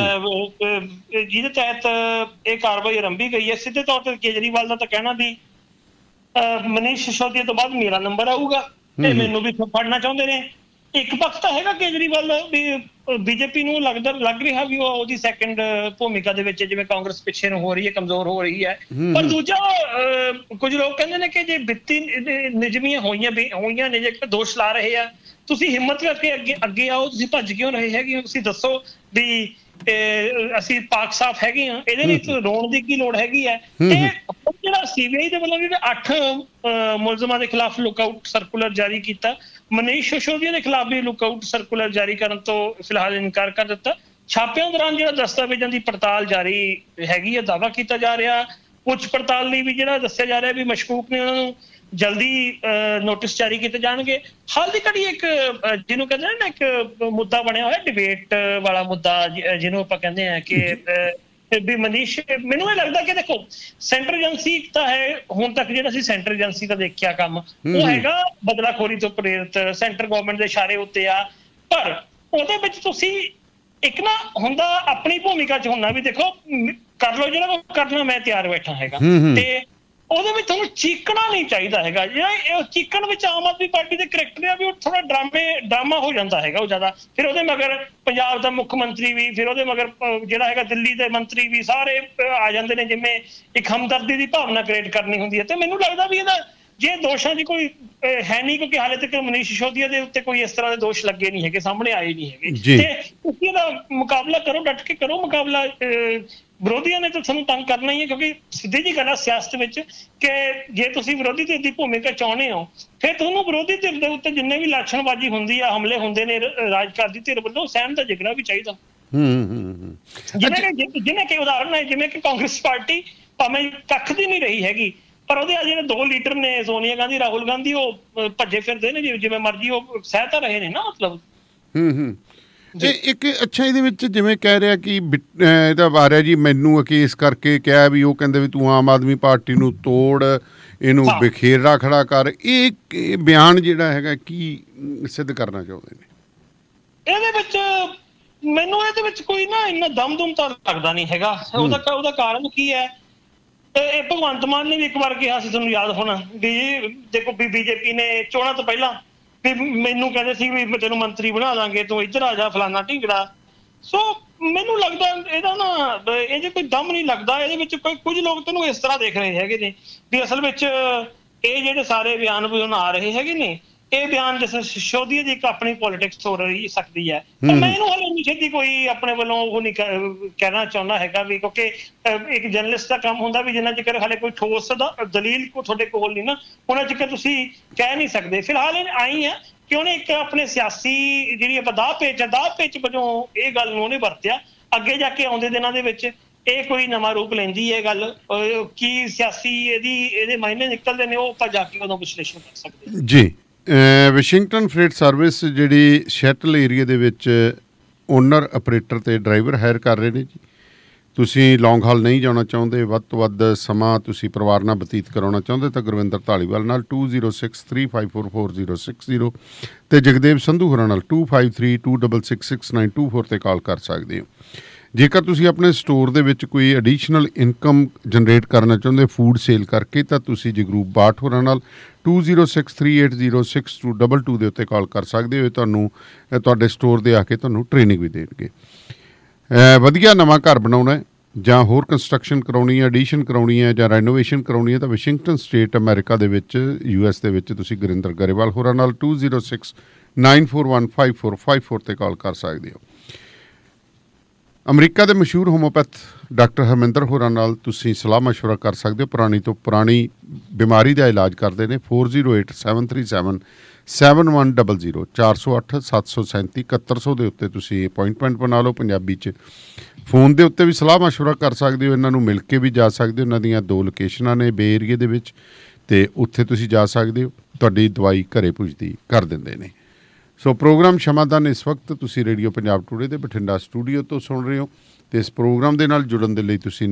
ਜਿਹਦੇ ਤਹਿਤ ਇਹ ਕਾਰਵਾਈ ਆਰੰਭੀ ਗਈ ਹੈ। ਸਿੱਧੇ ਤੌਰ ਤੇ ਕੇਜਰੀਵਾਲ ਦਾ ਤਾਂ ਕਹਿਣਾ ਵੀ ਮਨੀਸ਼ ਸਿਸੋਦੀਆ ਤੋਂ ਬਾਅਦ ਮੇਰਾ ਨੰਬਰ ਆਊਗਾ ਤੇ ਮੈਨੂੰ ਵੀ ਫੜਨਾ ਚਾਹੁੰਦੇ ਨੇ। ਇੱਕ ਪੱਖ ਤਾਂ ਹੈਗਾ ਕੇਜਰੀਵਾਲ ਵੀ ਬੀਜੇਪੀ ਨੂੰ ਲੱਗ ਰਿਹਾ ਵੀ ਉਹ ਉਹਦੀ ਸੈਕੰਡ ਭੂਮਿਕਾ ਦੇ ਵਿੱਚ, ਜਿਵੇਂ ਕਾਂਗਰਸ ਪਿੱਛੇ ਨੂੰ ਹੋ ਰਹੀ ਹੈ, ਕਮਜ਼ੋਰ ਹੋ ਰਹੀ ਹੈ। ਪਰ ਦੂਜਾ ਕੁਝ ਲੋਕ ਕਹਿੰਦੇ ਨੇ ਕਿ ਜੇ ਵਿੱਤੀ ਨਿਜਮੀਆਂ ਹੋਈਆਂ ਨੇ, ਜੇ ਦੋਸ਼ ਲਾ ਰਹੇ ਆ, ਤੁਸੀਂ ਹਿੰਮਤ ਕਰਕੇ ਅੱਗੇ ਆਓ, ਤੁਸੀਂ ਭੱਜ ਕਿਉਂ ਰਹੇ ਹੈਗੇ ਹੋ, ਤੁਸੀਂ ਦੱਸੋ ਵੀ ਅਸੀਂ ਪਾਕ ਸਾਫ ਹੈਗੇ ਆ, ਇਹਦੇ ਲਈ ਰੋਣ ਦੀ ਕੀ ਲੋੜ ਹੈਗੀ ਹੈ। ਤੇ ਜਿਹੜਾ CBI ਦੇ ਵੱਲੋਂ ਜਿਹੜੇ 8 ਮੁਲਜ਼ਮਾਂ ਦੇ ਖਿਲਾਫ ਲੁੱਕਆਊਟ ਸਰਕੂਲਰ ਜਾਰੀ ਕੀਤਾ, ਮਨੀਸ਼ ਸਿਸੋਦੀਆ ਦੇ ਖਿਲਾਫ ਵੀ ਲੁੱਕਆਊਟ ਸਰਕੂਲਰ ਜਾਰੀ ਕਰਨ ਤੋਂ ਫਿਲਹਾਲ ਇਨਕਾਰ ਕਰ ਦਿੱਤਾ। ਛਾਪਿਆਂ ਦੌਰਾਨ ਜਿਹੜਾ ਦਸਤਾਵੇਜ਼ਾਂ ਦੀ ਪੜਤਾਲ ਜਾਰੀ ਹੈਗੀ ਹੈ, ਦਾਅਵਾ ਕੀਤਾ ਜਾ ਰਿਹਾ। ਪੁੱਛ ਪੜਤਾਲ ਲਈ ਵੀ ਜਿਹੜਾ ਦੱਸਿਆ ਜਾ ਰਿਹਾ ਵੀ ਮਸ਼ਕੂਕ ਨੇ, ਉਹਨਾਂ ਨੂੰ ਜਲਦੀ ਨੋਟਿਸ ਜਾਰੀ ਕੀਤੇ ਜਾਣਗੇ। ਹਾਲ ਦੀ ਘੜੀ ਇੱਕ ਜਿਹਨੂੰ ਕਹਿੰਦੇ ਨਾ ਇੱਕ ਮੁੱਦਾ ਬਣਿਆ ਹੋਇਆ, ਡਿਬੇਟ ਵਾਲਾ ਮੁੱਦਾ, ਜਿਹਨੂੰ ਆਪਾਂ ਕਹਿੰਦੇ ਆ ਕਿ ਵੀ ਮਨੀਸ਼, ਮੈਨੂੰ ਇਹ ਲੱਗਦਾ ਕਿ ਦੇਖੋ ਸੈਂਟਰ ਏਜੰਸੀ ਤਾਂ ਹੈ, ਹੁਣ ਤੱਕ ਜਿਹੜਾ ਸੀ ਸੈਂਟਰ ਏਜੰਸੀ ਦਾ ਦੇਖਿਆ ਕੰਮ, ਉਹ ਹੈਗਾ ਬਦਲਾਖੋਰੀ ਤੋਂ ਪ੍ਰੇਰਿਤ, ਸੈਂਟਰ ਗਵਰਨਮੈਂਟ ਦੇ ਇਸ਼ਾਰੇ ਉੱਤੇ ਆ। ਪਰ ਉਹਦੇ ਵਿੱਚ ਤੁਸੀਂ ਇੱਕ ਨਾ ਹੁੰਦਾ ਆਪਣੀ ਭੂਮਿਕਾ 'ਚ ਹੁੰਦਾ ਵੀ ਦੇਖੋ ਕਰ ਲਓ ਜਿਹੜਾ ਕਰਨਾ, ਮੈਂ ਤਿਆਰ ਬੈਠਾ ਹੈਗਾ, ਤੇ ਉਹਦੇ ਵਿੱਚ ਤੁਹਾਨੂੰ ਚੀਕਣਾ ਨਹੀਂ ਚਾਹੀਦਾ ਹੈਗਾ। ਜਿਹੜਾ ਚੀਕਣ ਵਿੱਚ ਆਮ ਆਦਮੀ ਪਾਰਟੀ ਦੇ ਕਰੈਕਟਰ ਆ ਵੀ ਉਹ ਥੋੜਾ ਡਰਾਮਾ ਹੋ ਜਾਂਦਾ ਹੈਗਾ ਉਹ ਜ਼ਿਆਦਾ। ਫਿਰ ਉਹਦੇ ਮਗਰ ਪੰਜਾਬ ਦਾ ਮੁੱਖ ਮੰਤਰੀ ਵੀ, ਫਿਰ ਉਹਦੇ ਮਗਰ ਜਿਹੜਾ ਹੈਗਾ ਦਿੱਲੀ ਦੇ ਮੰਤਰੀ ਵੀ, ਸਾਰੇ ਆ ਜਾਂਦੇ ਨੇ, ਜਿਵੇਂ ਇੱਕ ਹਮਦਰਦੀ ਦੀ ਭਾਵਨਾ ਕ੍ਰੀਏਟ ਕਰਨੀ ਹੁੰਦੀ ਹੈ। ਤੇ ਮੈਨੂੰ ਲੱਗਦਾ ਵੀ ਇਹਦਾ ਜੇ ਦੋਸ਼ਾਂ ਦੀ ਕੋਈ ਹੈ ਨਹੀਂ, ਕਿਉਂਕਿ ਹਾਲੇ ਤੱਕ ਮਨੀਸ਼ ਸਿਸੋਦੀਆ ਦੇ ਉੱਤੇ ਕੋਈ ਇਸ ਤਰ੍ਹਾਂ ਦੇ ਦੋਸ਼ ਲੱਗੇ ਨਹੀਂ ਹੈਗੇ, ਸਾਹਮਣੇ ਆਏ ਨਹੀਂ ਹੈਗੇ, ਤੇ ਤੁਸੀਂ ਇਹਦਾ ਮੁਕਾਬਲਾ ਕਰੋ, ਡਟ ਕੇ ਕਰੋ ਮੁਕਾਬਲਾ। ਵਿਰੋਧੀਆਂ ਨੇ ਤਾਂ ਤੁਹਾਨੂੰ ਤੰਗ ਕਰਨਾ ਹੀ ਹੈ, ਕਿਉਂਕਿ ਸਿੱਧੀ ਜੀ ਗੱਲ ਆ ਸਿਆਸਤ ਵਿੱਚ ਕਿ ਜੇ ਤੁਸੀਂ ਵਿਰੋਧੀ ਧਿਰ ਦੀ ਭੂਮਿਕਾ ਚਾਹੁੰਦੇ ਹੋ, ਫਿਰ ਤੁਹਾਨੂੰ ਵਿਰੋਧੀ ਧਿਰ ਦੇ ਉੱਤੇ ਜਿੰਨੇ ਵੀ ਲਾਛਣਬਾਜ਼ੀ ਹੁੰਦੀ ਆ, ਹਮਲੇ ਹੁੰਦੇ ਨੇ ਰਾਜਕਾਜ ਦੀ ਧਿਰ ਵੱਲੋਂ, ਸਹਿਣ ਦਾ ਜਿਗਰਾ ਵੀ ਚਾਹੀਦਾ। ਜਿਵੇਂ ਕਿ ਉਦਾਹਰਨ ਹੈ, ਜਿਵੇਂ ਕਿ ਕਾਂਗਰਸ ਪਾਰਟੀ ਭਾਵੇਂ ਕੱਖ ਦੀ ਨਹੀਂ ਰਹੀ ਹੈਗੀ, ਪਰ ਉਹਦੇ ਜਿਹੜੇ 2 ਲੀਡਰ ਨੇ ਸੋਨੀਆ ਗਾਂਧੀ, ਰਾਹੁਲ ਗਾਂਧੀ, ਉਹ ਭੱਜੇ ਫਿਰਦੇ ਨੇ ਜਿਵੇਂ ਮਰਜ਼ੀ, ਉਹ ਸਹਿ ਤਾਂ ਰਹੇ ਨੇ ਨਾ, ਮਤਲਬ। ਇੱਕ ਅੱਛਾ, ਇਹਦੇ ਵਿੱਚ ਜਿਵੇਂ ਕਹਿ ਰਿਹਾ ਕਿ ਇਹਦਾ ਬਾਰੇ ਜੀ ਮੈਨੂੰ ਕਿ ਇਸ ਕਰਕੇ ਕਿਹਾ ਵੀ ਉਹ ਕਹਿੰਦੇ ਵੀ ਤੂੰ ਆਮ ਆਦਮੀ ਪਾਰਟੀ ਨੂੰ ਤੋੜ, ਇਹਨੂੰ ਬਖੇਰਾ ਖੜਾ ਕਰ, ਇਹ ਬਿਆਨ ਜਿਹੜਾ ਹੈਗਾ ਕੀ ਸਿੱਧ ਕਰਨਾ ਚਾਹੁੰਦੇ ਨੇ ਇਹਦੇ ਵਿੱਚ? ਮੈਨੂੰ ਇਹਦੇ ਵਿੱਚ ਕੋਈ ਨਾ ਇੰਨਾ ਦਮ ਤਾਂ ਲੱਗਦਾ ਨਹੀਂ ਹੈਗਾ। ਉਹਦਾ ਕਾਰਨ ਕੀ ਹੈ? ਇਹ ਭਗਵੰਤ ਮਾਨ ਨੇ ਵੀ ਇੱਕ ਵਾਰ ਕਿਹਾ ਸੀ, ਤੁਹਾਨੂੰ ਯਾਦ ਹੋਣਾ, ਵੀ ਦੇਖੋ ਬੀਜੇਪੀ ਨੇ ਚੋਣਾਂ ਤੋਂ ਪਹਿਲਾਂ ਵੀ ਮੈਨੂੰ ਕਹਿੰਦੇ ਸੀ ਵੀ ਤੈਨੂੰ ਮੰਤਰੀ ਬਣਾ ਦਾਂਗੇ, ਤੂੰ ਇੱਧਰ ਆ ਜਾ, ਫਲਾਨਾ ਢੀਂਗੜਾ। ਸੋ ਮੈਨੂੰ ਲੱਗਦਾ ਇਹਦਾ ਨਾ ਇਹ ਜੇ ਕੋਈ ਦਮ ਨਹੀਂ ਲੱਗਦਾ ਇਹਦੇ ਵਿੱਚ। ਕੁਝ ਲੋਕ ਤੈਨੂੰ ਇਸ ਤਰ੍ਹਾਂ ਦੇਖ ਰਹੇ ਹੈਗੇ ਨੇ ਵੀ ਅਸਲ ਵਿੱਚ ਇਹ ਜਿਹੜੇ ਸਾਰੇ ਬਿਆਨ ਵੀ ਹੁਣ ਆ ਰਹੇ ਹੈਗੇ ਨੇ, ਇਹ ਬਿਆਨ ਜਿਸ ਸਿਸੋਦੀਆ ਦੀ ਇੱਕ ਆਪਣੀ ਪੋਲੀਟਿਕਸ ਹੋ ਰਹੀ ਸਕਦੀ ਹੈ, ਪਰ ਮੈਂ ਇਹਨੂੰ ਹਾਲੇ ਛੇਤੀ ਕੋਈ ਆਪਣੇ ਵੱਲੋਂ ਉਹ ਨਹੀਂ ਕਹਿਣਾ ਚਾਹੁੰਦਾ ਹੈਗਾ ਵੀ, ਕਿਉਂਕਿ ਇੱਕ ਜਰਨਲਿਸਟ ਦਾ ਕੰਮ ਹੁੰਦਾ ਵੀ ਜਿੰਨਾ ਚਿਰ ਹਾਲੇ ਕੋਈ ਠੋਸ ਦਲੀਲ ਤੁਹਾਡੇ ਕੋਲ ਨਹੀਂ ਨਾ, ਉਹਨਾਂ ਚਿਰ ਤੁਸੀਂ ਕਹਿ ਨਹੀਂ ਸਕਦੇ। ਫਿਲਹਾਲ ਇਹ ਆਈ ਹੈ ਕਿ ਉਹਨੇ ਇੱਕ ਆਪਣੇ ਸਿਆਸੀ ਜਿਹੜੀ ਆਪਾਂ ਦਾਅ ਪੇਚ ਵਜੋਂ ਇਹ ਗੱਲ ਨੂੰ ਉਹਨੇ ਵਰਤਿਆ। ਅੱਗੇ ਜਾ ਕੇ ਆਉਂਦੇ ਦਿਨਾਂ ਦੇ ਵਿੱਚ ਇਹ ਕੋਈ ਨਵਾਂ ਰੂਪ ਲੈਂਦੀ ਹੈ ਗੱਲ, ਕੀ ਸਿਆਸੀ ਇਹਦੇ ਮਾਇਨੇ ਨਿਕਲਦੇ ਨੇ, ਉਹ ਆਪਾਂ ਜਾ ਕੇ ਉਦੋਂ ਵਿਸ਼ਲੇਸ਼ਣ ਕਰ ਸਕਦੇ ਜੀ। ਵਾਸ਼ਿੰਗਟਨ ਫਰੇਟ ਸਰਵਿਸ ਜਿਹੜੀ ਸ਼ੈਟਲ ਏਰੀਆ ਦੇ ਵਿੱਚ ਓਨਰ ਆਪਰੇਟਰ ਤੇ ਡਰਾਈਵਰ ਹਾਇਰ ਕਰ ਰਹੇ ਨੇ ਜੀ। ਤੁਸੀਂ ਲੌਂਗ ਹਾਲ ਨਹੀਂ ਜਾਣਾ ਚਾਹੁੰਦੇ, ਵੱਧ ਤੋਂ ਵੱਧ ਸਮਾਂ ਤੁਸੀਂ ਪਰਿਵਾਰ ਨਾਲ ਬਤੀਤ ਕਰਾਉਣਾ ਚਾਹੁੰਦੇ ਤਾਂ ਗੁਰਵਿੰਦਰ ਧਾਲੀਵਾਲ ਨਾਲ 2063544060 ਤੇ ਜਗਦੇਵ ਸੰਧੂ ਹੋਰਾਂ ਨਾਲ 2532666924 ਤੇ ਕਾਲ ਕਰ ਸਕਦੇ ਹੋ। ਜੇਕਰ ਤੁਸੀਂ ਆਪਣੇ ਸਟੋਰ ਦੇ ਵਿੱਚ ਕੋਈ ਐਡੀਸ਼ਨਲ ਇਨਕਮ ਜਨਰੇਟ ਕਰਨਾ ਚਾਹੁੰਦੇ ਫੂਡ ਸੇਲ ਕਰਕੇ, ਤਾਂ ਤੁਸੀਂ ਜਗਰੂਪ ਬਾਠ ਹੋਰਾਂ ਨਾਲ 2063806222 ਦੇ ਉੱਤੇ ਕਾਲ ਕਰ ਸਕਦੇ ਹੋ। ਤੁਹਾਨੂੰ ਤੁਹਾਡੇ ਸਟੋਰ ਦੇ ਆ ਕੇ ਤੁਹਾਨੂੰ ਟ੍ਰੇਨਿੰਗ ਵੀ ਦੇਣਗੇ। ਵਧੀਆ ਨਵਾਂ ਘਰ ਬਣਾਉਣਾ ਜਾਂ ਹੋਰ ਕੰਸਟਰਕਸ਼ਨ ਕਰਾਉਣੀ ਹੈ, ਐਡੀਸ਼ਨ ਕਰਾਉਣੀ ਹੈ ਜਾਂ ਰੈਨੋਵੇਸ਼ਨ ਕਰਾਉਣੀ ਹੈ ਤਾਂ ਵਾਸ਼ਿੰਗਟਨ ਸਟੇਟ ਅਮਰੀਕਾ ਦੇ ਵਿੱਚ US ਦੇ ਵਿੱਚ ਤੁਸੀਂ ਗੁਰਿੰਦਰ ਗਰੇਵਾਲ ਹੋਰਾਂ ਨਾਲ 2069415454 ਤੇ ਕਾਲ ਕਰ ਸਕਦੇ ਹੋ। ਅਮਰੀਕਾ ਦੇ ਮਸ਼ਹੂਰ ਹੋਮੋਪੈਥ ਡਾਕਟਰ ਹਰਮਿੰਦਰ ਹੋਰਾਂ ਨਾਲ ਤੁਸੀਂ ਸਲਾਹ ਮਸ਼ਵਰਾ ਕਰ ਸਕਦੇ ਹੋ। ਪੁਰਾਣੀ ਤੋਂ ਪੁਰਾਣੀ ਬਿਮਾਰੀ ਦਾ ਇਲਾਜ ਕਰਦੇ ਨੇ। 4087377100 408-737-7100 ਦੇ ਉੱਤੇ ਤੁਸੀਂ ਅਪੋਇੰਟਮੈਂਟ ਬਣਾ ਲਓ। ਪੰਜਾਬੀ 'ਚ ਫੋਨ ਦੇ ਉੱਤੇ ਵੀ ਸਲਾਹ ਮਸ਼ਵਰਾ ਕਰ ਸਕਦੇ ਹੋ। ਇਹਨਾਂ ਨੂੰ ਮਿਲ ਕੇ ਵੀ ਜਾ ਸਕਦੇ ਹੋ। ਇਹਨਾਂ ਦੀਆਂ 2 ਲੋਕੇਸ਼ਨਾਂ ਨੇ ਬੇ ਏਰੀਏ ਦੇ ਵਿੱਚ, ਅਤੇ ਉੱਥੇ ਤੁਸੀਂ ਜਾ ਸਕਦੇ ਹੋ। ਤੁਹਾਡੀ ਦਵਾਈ ਘਰੇ ਪੁੱਜਦੀ ਕਰ ਦਿੰਦੇ ਨੇ। ਸੋ ਪ੍ਰੋਗਰਾਮ ਸ਼ਮਾਦਾਨ ਇਸ ਵਕਤ ਤੁਸੀਂ ਰੇਡੀਓ ਪੰਜਾਬ ਟੂਡੇ ਦੇ ਬਠਿੰਡਾ ਸਟੂਡੀਓ ਤੋਂ ਸੁਣ ਰਹੇ ਹੋ, ਅਤੇ ਇਸ ਪ੍ਰੋਗਰਾਮ ਦੇ ਨਾਲ ਜੁੜਨ ਦੇ ਲਈ ਤੁਸੀਂ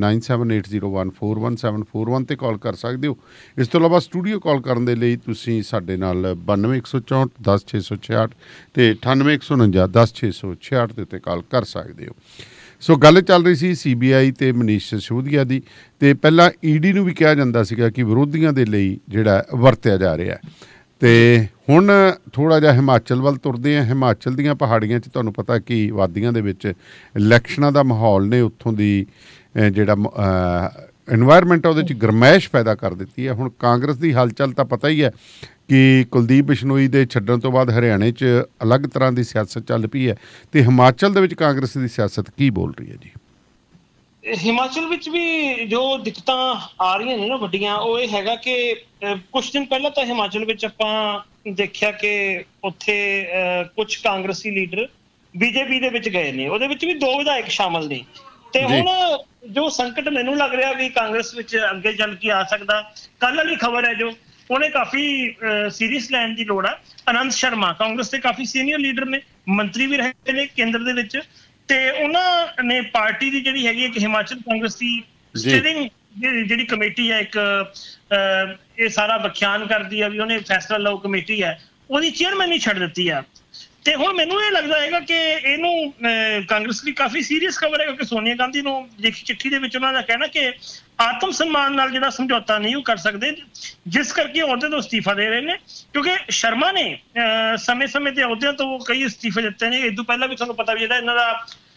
9780141741 ਤੇ ਕਾਲ ਕਰ ਸਕਦੇ ਹੋ। ਇਸ ਤੋਂ ਇਲਾਵਾ ਸਟੂਡੀਓ ਕਾਲ ਕਰਨ ਦੇ ਲਈ ਤੁਸੀਂ ਸਾਡੇ ਨਾਲ 9214410666 ਅਤੇ 9814910666 ਦੇ ਉੱਤੇ ਕਾਲ ਕਰ ਸਕਦੇ ਹੋ। ਸੋ ਗੱਲ ਚੱਲ ਰਹੀ ਸੀ CBI ਅਤੇ ਮਨੀਸ਼ ਸਿਸੋਦੀਆ ਦੀ, ਅਤੇ ਪਹਿਲਾਂ ED ਨੂੰ ਵੀ ਕਿਹਾ ਜਾਂਦਾ ਸੀਗਾ ਕਿ ਵਿਰੋਧੀਆਂ ਦੇ ਲਈ ਜਿਹੜਾ ਵਰਤਿਆ ਜਾ ਰਿਹਾ ਹੈ। ਅਤੇ ਹੁਣ ਥੋੜ੍ਹਾ ਜਿਹਾ ਹਿਮਾਚਲ ਵੱਲ ਤੁਰਦੇ ਹਾਂ। ਹਿਮਾਚਲ ਦੀਆਂ ਪਹਾੜੀਆਂ 'ਚ ਤੁਹਾਨੂੰ ਪਤਾ ਕਿ ਵਾਦੀਆਂ ਦੇ ਵਿੱਚ ਇਲੈਕਸ਼ਨਾਂ ਦਾ ਮਾਹੌਲ ਨੇ, ਉੱਥੋਂ ਦੀ ਜਿਹੜਾ ਇਨਵਾਇਰਮੈਂਟ ਉਹਦੇ 'ਚ ਗਰਮੈਸ਼ ਪੈਦਾ ਕਰ ਦਿੱਤੀ ਹੈ। ਹੁਣ ਕਾਂਗਰਸ ਦੀ ਹਲਚਲ ਤਾਂ ਪਤਾ ਹੀ ਹੈ ਕਿ ਕੁਲਦੀਪ ਬਿਸ਼ਨੋਈ ਦੇ ਛੱਡਣ ਤੋਂ ਬਾਅਦ ਹਰਿਆਣੇ 'ਚ ਅਲੱਗ ਤਰ੍ਹਾਂ ਦੀ ਸਿਆਸਤ ਚੱਲ ਪਈ ਹੈ, ਅਤੇ ਹਿਮਾਚਲ ਦੇ ਵਿੱਚ ਕਾਂਗਰਸ ਦੀ ਸਿਆਸਤ ਕੀ ਬੋਲ ਰਹੀ ਹੈ ਜੀ? ਹਿਮਾਚਲ ਵਿੱਚ ਵੀ ਜੋ ਦਿੱਕਤਾਂ ਆ ਰਹੀਆਂ ਨੇ ਨਾ ਵੱਡੀਆਂ, ਉਹ ਇਹ ਹੈਗਾ ਕਿ ਕੁਝ ਦਿਨ ਪਹਿਲਾਂ ਤਾਂ ਹਿਮਾਚਲ ਵਿੱਚ ਆਪਾਂ ਦੇਖਿਆ ਕਿ ਉੱਥੇ ਕੁਝ ਕਾਂਗਰਸੀ ਲੀਡਰ BJP ਦੇ ਵਿੱਚ ਗਏ ਨੇ। ਉਹਦੇ ਵਿੱਚ ਵੀ 2 ਵਿਧਾਇਕ ਸ਼ਾਮਲ ਨੇ। ਤੇ ਹੁਣ ਜੋ ਸੰਕਟ ਮੈਨੂੰ ਲੱਗ ਰਿਹਾ ਵੀ ਕਾਂਗਰਸ ਵਿੱਚ ਅੱਗੇ ਚੱਲ ਕੇ ਆ ਸਕਦਾ, ਕੱਲ੍ਹ ਵਾਲੀ ਖਬਰ ਹੈ ਜੋ ਉਹਨੇ ਕਾਫੀ ਸੀਰੀਅਸ ਲੈਣ ਦੀ ਲੋੜ ਆ। ਆਨੰਦ ਸ਼ਰਮਾ ਕਾਂਗਰਸ ਦੇ ਕਾਫੀ ਸੀਨੀਅਰ ਲੀਡਰ ਨੇ, ਮੰਤਰੀ ਵੀ ਰਹੇ ਨੇ ਕੇਂਦਰ ਦੇ ਵਿੱਚ, ਤੇ ਉਹਨਾਂ ਨੇ ਪਾਰਟੀ ਦੀ ਜਿਹੜੀ ਹੈਗੀ ਇੱਕ ਹਿਮਾਚਲ ਕਾਂਗਰਸ ਦੀ ਸਟੀਅਰਿੰਗ ਜਿਹੜੀ ਕਮੇਟੀ ਹੈ, ਇੱਕ ਇਹ ਸਾਰਾ ਵਿਖਿਆਨ ਕਰਦੀ ਆ ਵੀ ਉਹਨੇ ਫੈਸਲਾ ਲਓ ਕਮੇਟੀ ਹੈ, ਉਹਦੀ ਚੇਅਰਮੈਨ ਹੀ ਛੱਡ ਦਿੱਤੀ ਆ। ਤੇ ਹੁਣ ਮੈਨੂੰ ਇਹ ਲੱਗਦਾ ਹੈਗਾ ਕਿ ਇਹਨੂੰ ਕਾਂਗਰਸ ਲਈ ਕਾਫੀ ਸੀਰੀਅਸ ਖਬਰ ਹੈ, ਕਿਉਂਕਿ ਸੋਨੀਆ ਗਾਂਧੀ ਨੂੰ ਲਿਖੀ ਚਿੱਠੀ ਦੇ ਵਿੱਚ ਉਹਨਾਂ ਦਾ ਕਹਿਣਾ ਕਿ ਆਤਮ ਸਨਮਾਨ ਨਾਲ ਜਿਹੜਾ ਸਮਝੌਤਾ ਨਹੀਂ ਉਹ ਕਰ ਸਕਦੇ, ਜਿਸ ਕਰਕੇ ਅਹੁਦੇ ਤੋਂ ਅਸਤੀਫਾ ਦੇ ਰਹੇ ਨੇ। ਕਿਉਂਕਿ ਸ਼ਰਮਾ ਨੇ ਸਮੇਂ-ਸਮੇਂ ਤੇ ਅਹੁਦਿਆਂ ਤੋਂ ਕਈ ਅਸਤੀਫੇ ਦਿੱਤੇ ਨੇ। ਇਸ ਤੋਂ ਪਹਿਲਾਂ ਵੀ ਤੁਹਾਨੂੰ ਪਤਾ ਵੀ ਜਿਹੜਾ ਇਹਨਾਂ ਦਾ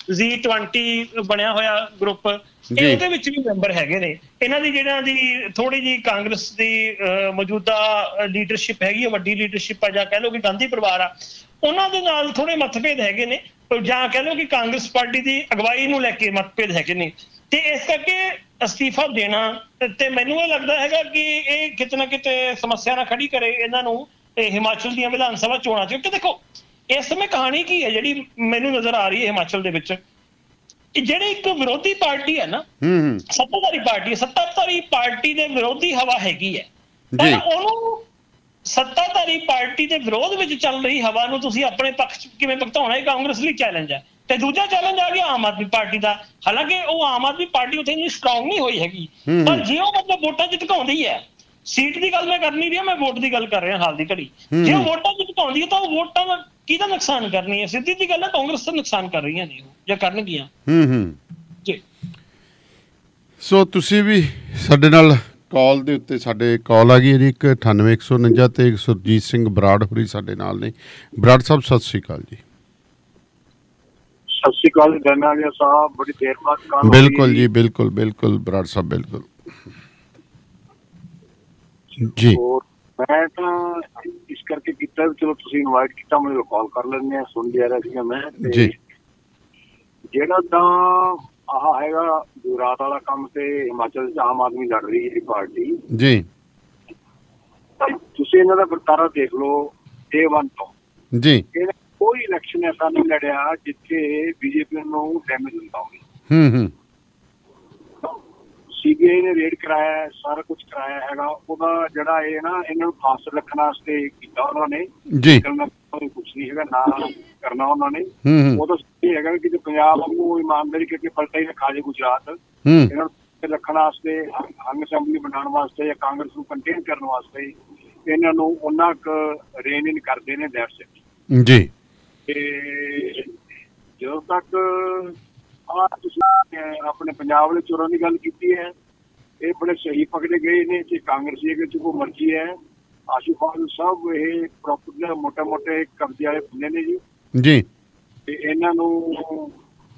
G20 ਬਣਿਆ ਹੋਇਆ ਗਰੁੱਪ, ਇਹ ਉਹਦੇ ਵਿੱਚ ਵੀ ਮੈਂਬਰ ਹੈਗੇ ਨੇ। ਇਹਨਾਂ ਦੀ ਜਿਹਨਾਂ ਦੀ ਥੋੜੀ ਜਿਹੀ ਕਾਂਗਰਸ ਦੀ ਮੌਜੂਦਾ ਲੀਡਰਸ਼ਿਪ ਹੈਗੀ ਆ, ਵੱਡੀ ਲੀਡਰਸ਼ਿਪ ਆ, ਜਾਂ ਕਹਿ ਲਓ ਕਿ ਗਾਂਧੀ ਪਰਿਵਾਰ ਆ, ਉਹਨਾਂ ਦੇ ਨਾਲ ਥੋੜੇ ਮਤਭੇਦ ਹੈਗੇ ਨੇ, ਜਾਂ ਕਹਿ ਲਓ ਕਿ ਕਾਂਗਰਸ ਪਾਰਟੀ ਦੀ ਅਗਵਾਈ ਨੂੰ ਲੈ ਕੇ ਮਤਭੇਦ ਹੈਗੇ ਨੇ। ਤੇ ਇਸ ਕਰਕੇ ਅਸਤੀਫਾ ਦੇਣਾ ਤੇ ਮੈਨੂੰ ਇਹ ਲੱਗਦਾ ਹੈਗਾ ਕਿ ਇਹ ਕਿਤੇ ਨਾ ਕਿਤੇ ਸਮੱਸਿਆ ਨਾ ਖੜੀ ਕਰੇ ਇਹਨਾਂ ਨੂੰ ਹਿਮਾਚਲ ਦੀਆਂ ਵਿਧਾਨ ਸਭਾ ਚੋਣਾਂ 'ਚ। ਕਿਉਂਕਿ ਦੇਖੋ ਇਸ ਸਮੇਂ ਕਹਾਣੀ ਕੀ ਹੈ ਜਿਹੜੀ ਮੈਨੂੰ ਨਜ਼ਰ ਆ ਰਹੀ ਹੈ ਹਿਮਾਚਲ ਦੇ ਵਿੱਚ, ਜਿਹੜੀ ਇੱਕ ਵਿਰੋਧੀ ਪਾਰਟੀ ਹੈ ਨਾ, ਸੱਤਾਧਾਰੀ ਪਾਰਟੀ ਦੇ ਵਿਰੋਧੀ ਹਵਾ ਹੈਗੀ ਹੈ, ਪਰ ਉਹਨੂੰ ਸੱਤਾਧਾਰੀ ਪਾਰਟੀ ਦੇ ਵਿਰੋਧ ਵਿੱਚ ਚੱਲ ਰਹੀ ਹਵਾ ਨੂੰ ਤੁਸੀਂ ਆਪਣੇ ਪੱਖ 'ਚ ਕਿਵੇਂ ਭੁਗਤਾਉਣਾ, ਇਹ ਕਾਂਗਰਸ ਲਈ ਚੈਲੰਜ ਹੈ। ਤੇ ਦੂਜਾ ਚੈਲੰਜ ਆ ਗਿਆ ਆਮ ਆਦਮੀ ਪਾਰਟੀ ਦਾ। ਹਾਲਾਂਕਿ ਉਹ ਆਮ ਆਦਮੀ ਪਾਰਟੀ ਉੱਥੇ ਇੰਨੀ ਸਟਰੋਂਗ ਨਹੀਂ ਹੋਈ ਹੈਗੀ, ਪਰ ਜੇ ਉਹ ਮਤਲਬ ਵੋਟਾਂ 'ਚ ਝੁਕਾਉਂਦੀ ਹੈ, ਸੀਟ ਦੀ ਗੱਲ ਮੈਂ ਕਰ ਨਹੀਂ ਰਿਹਾ, ਮੈਂ ਵੋਟ ਦੀ ਗੱਲ ਕਰ ਰਿਹਾ ਹਾਲ ਦੀ ਘੜੀ, ਜੇ ਉਹ ਵੋਟਾਂ 'ਚ ਝੁਕਾਉਂਦੀ ਹੈ ਤਾਂ ਉਹ ਵੋਟਾਂ ਦਾ ਕਿਹਦਾ ਨੁਕਸਾਨ ਕਰਨੀ ਹੈ? ਸਿੱਧੀ ਜੀ ਗੱਲ ਹੈ, ਕਾਂਗਰਸ ਦਾ ਨੁਕਸਾਨ ਕਰ ਰਹੀਆਂ ਨੇ ਉਹ, ਜਾਂ ਕਰਨਗੀਆਂ। ਜੀ ਸੋ ਤੁਸੀਂ ਵੀ ਸਾਡੇ ਨਾਲ ਕਾਲ ਦੇ ਉੱਤੇ, ਸਾਡੇ ਕਾਲ ਆ ਗਈ ਹੈ ਜੀ 98 149 ਤੇ ਸੁਰਜੀਤ ਸਿੰਘ ਬਰਾੜ ਹੋਰੀ ਸਾਡੇ ਨਾਲ ਨੇ। ਬਰਾੜ ਸਾਹਿਬ ਸਤਿ ਸ਼੍ਰੀ ਅਕਾਲ ਜੀ। ਸਤਿ ਸ਼੍ਰੀ ਅਕਾਲ ਗਰਨਾਲਿਆ ਸਾਹਿਬ, ਬੜੀ ਦੇਰ ਬਾਅਦ ਕਾਲ। ਬਿਲਕੁਲ ਜੀ, ਬਿਲਕੁਲ ਬਿਲਕੁਲ ਬਰਾੜ ਸਾਹਿਬ, ਬਿਲਕੁਲ ਜੀ। ਮੈਂ ਤਾਂ ਇਸ ਕਰਕੇ ਕੀਤਾ ਵੀ ਚਲੋ ਤੁਸੀਂ ਇਨਵਾਈਟ ਕੀਤਾ, ਮੈਨੂੰ ਕਾਲ ਕਰ ਲੈਂਦੇ ਆ, ਸੁਣ ਲਿਆ ਰਿਹਾ ਸੀਗਾ ਮੈਂ। ਤੇ ਜਿਹੜਾ ਤਾਂ ਆਹ ਹੈਗਾ ਗੁਜਰਾਤ ਵਾਲਾ ਕੰਮ ਤੇ ਹਿਮਾਚਲ 'ਚ ਆਮ ਆਦਮੀ ਲੜ ਰਹੀ ਹੈ ਪਾਰਟੀ ਜੀ, ਤੁਸੀਂ ਇਹਨਾਂ ਦਾ ਵਰਤਾਰਾ ਦੇਖ ਲਓ day 1 ਤੋਂ ਜੀ। ਕੋਈ ਇਲੈਕਸ਼ਨ ਐਸਾ ਨਹੀਂ ਲੜਿਆ ਜਿੱਥੇ ਬੀਜੇਪੀ ਨੂੰ ਡੈਮੇਜ ਹੁੰਦਾ ਹੋਵੇ। CBI ਨੇ ਰੇਡ ਕਰਾਇਆ, ਸਾਰਾ ਕੁਝ ਕਰਾਇਆ ਹੈਗਾ। ਉਹਦਾ ਜਿਹੜਾ ਇਹ ਨਾ ਇਹਨਾਂ ਨੂੰ ਫਾਸਟ ਰੱਖਣ ਵਾਸਤੇ ਕੀਤਾ ਉਹਨਾਂ ਨੇ, ਕੁਛ ਨਹੀਂ ਹੈਗਾ ਨਾ ਕਰਨਾ ਉਹਨਾਂ ਨੇ। ਉਹ ਤਾਂ ਇਹ ਹੈਗਾ ਕਿ ਪੰਜਾਬ ਨੂੰ ਇਮਾਨਦਾਰੀ ਕਰਕੇ ਪਲਟਾ ਹੀ ਰੱਖਾ ਜੇ ਗੁਜਰਾਤ, ਇਹਨਾਂ ਨੂੰ ਰੱਖਣ ਵਾਸਤੇ, ਹੰਗ ਅਸੈਂਬਲੀ ਬਣਾਉਣ ਵਾਸਤੇ ਜਾਂ ਕਾਂਗਰਸ ਨੂੰ ਕੰਟੇਨ ਕਰਨ ਵਾਸਤੇ ਇਹਨਾਂ ਨੂੰ ਉਹਨਾਂ ਕੁ ਰੇਨ ਇਨ ਕਰਦੇ ਨੇ ਦੈਟਸ ਇਟ ਜੀ। ਤੇ ਜਦੋਂ ਤੱਕ ਤੁਸੀਂ ਆਪਣੇ ਪੰਜਾਬ ਵਾਲੇ ਚੋਰਾਂ ਦੀ ਗੱਲ ਕੀਤੀ ਹੈ, ਇਹ ਬੜੇ ਸਹੀ ਪਕੜੇ ਗਏ ਨੇ। ਜੇ ਕਾਂਗਰਸੀ ਅਗਰ ਚ ਕੋਈ ਮਰਜ਼ੀ ਹੈ, ਆਸ਼ੂਫਾਨ ਸਭ ਇਹ ਪ੍ਰੋਪਰਟੀ ਮੋਟੇ ਮੋਟੇ ਕਬਜ਼ੇ ਵਾਲੇ ਹੁੰਦੇ ਨੇ ਜੀ। ਤੇ ਇਹਨਾਂ ਨੂੰ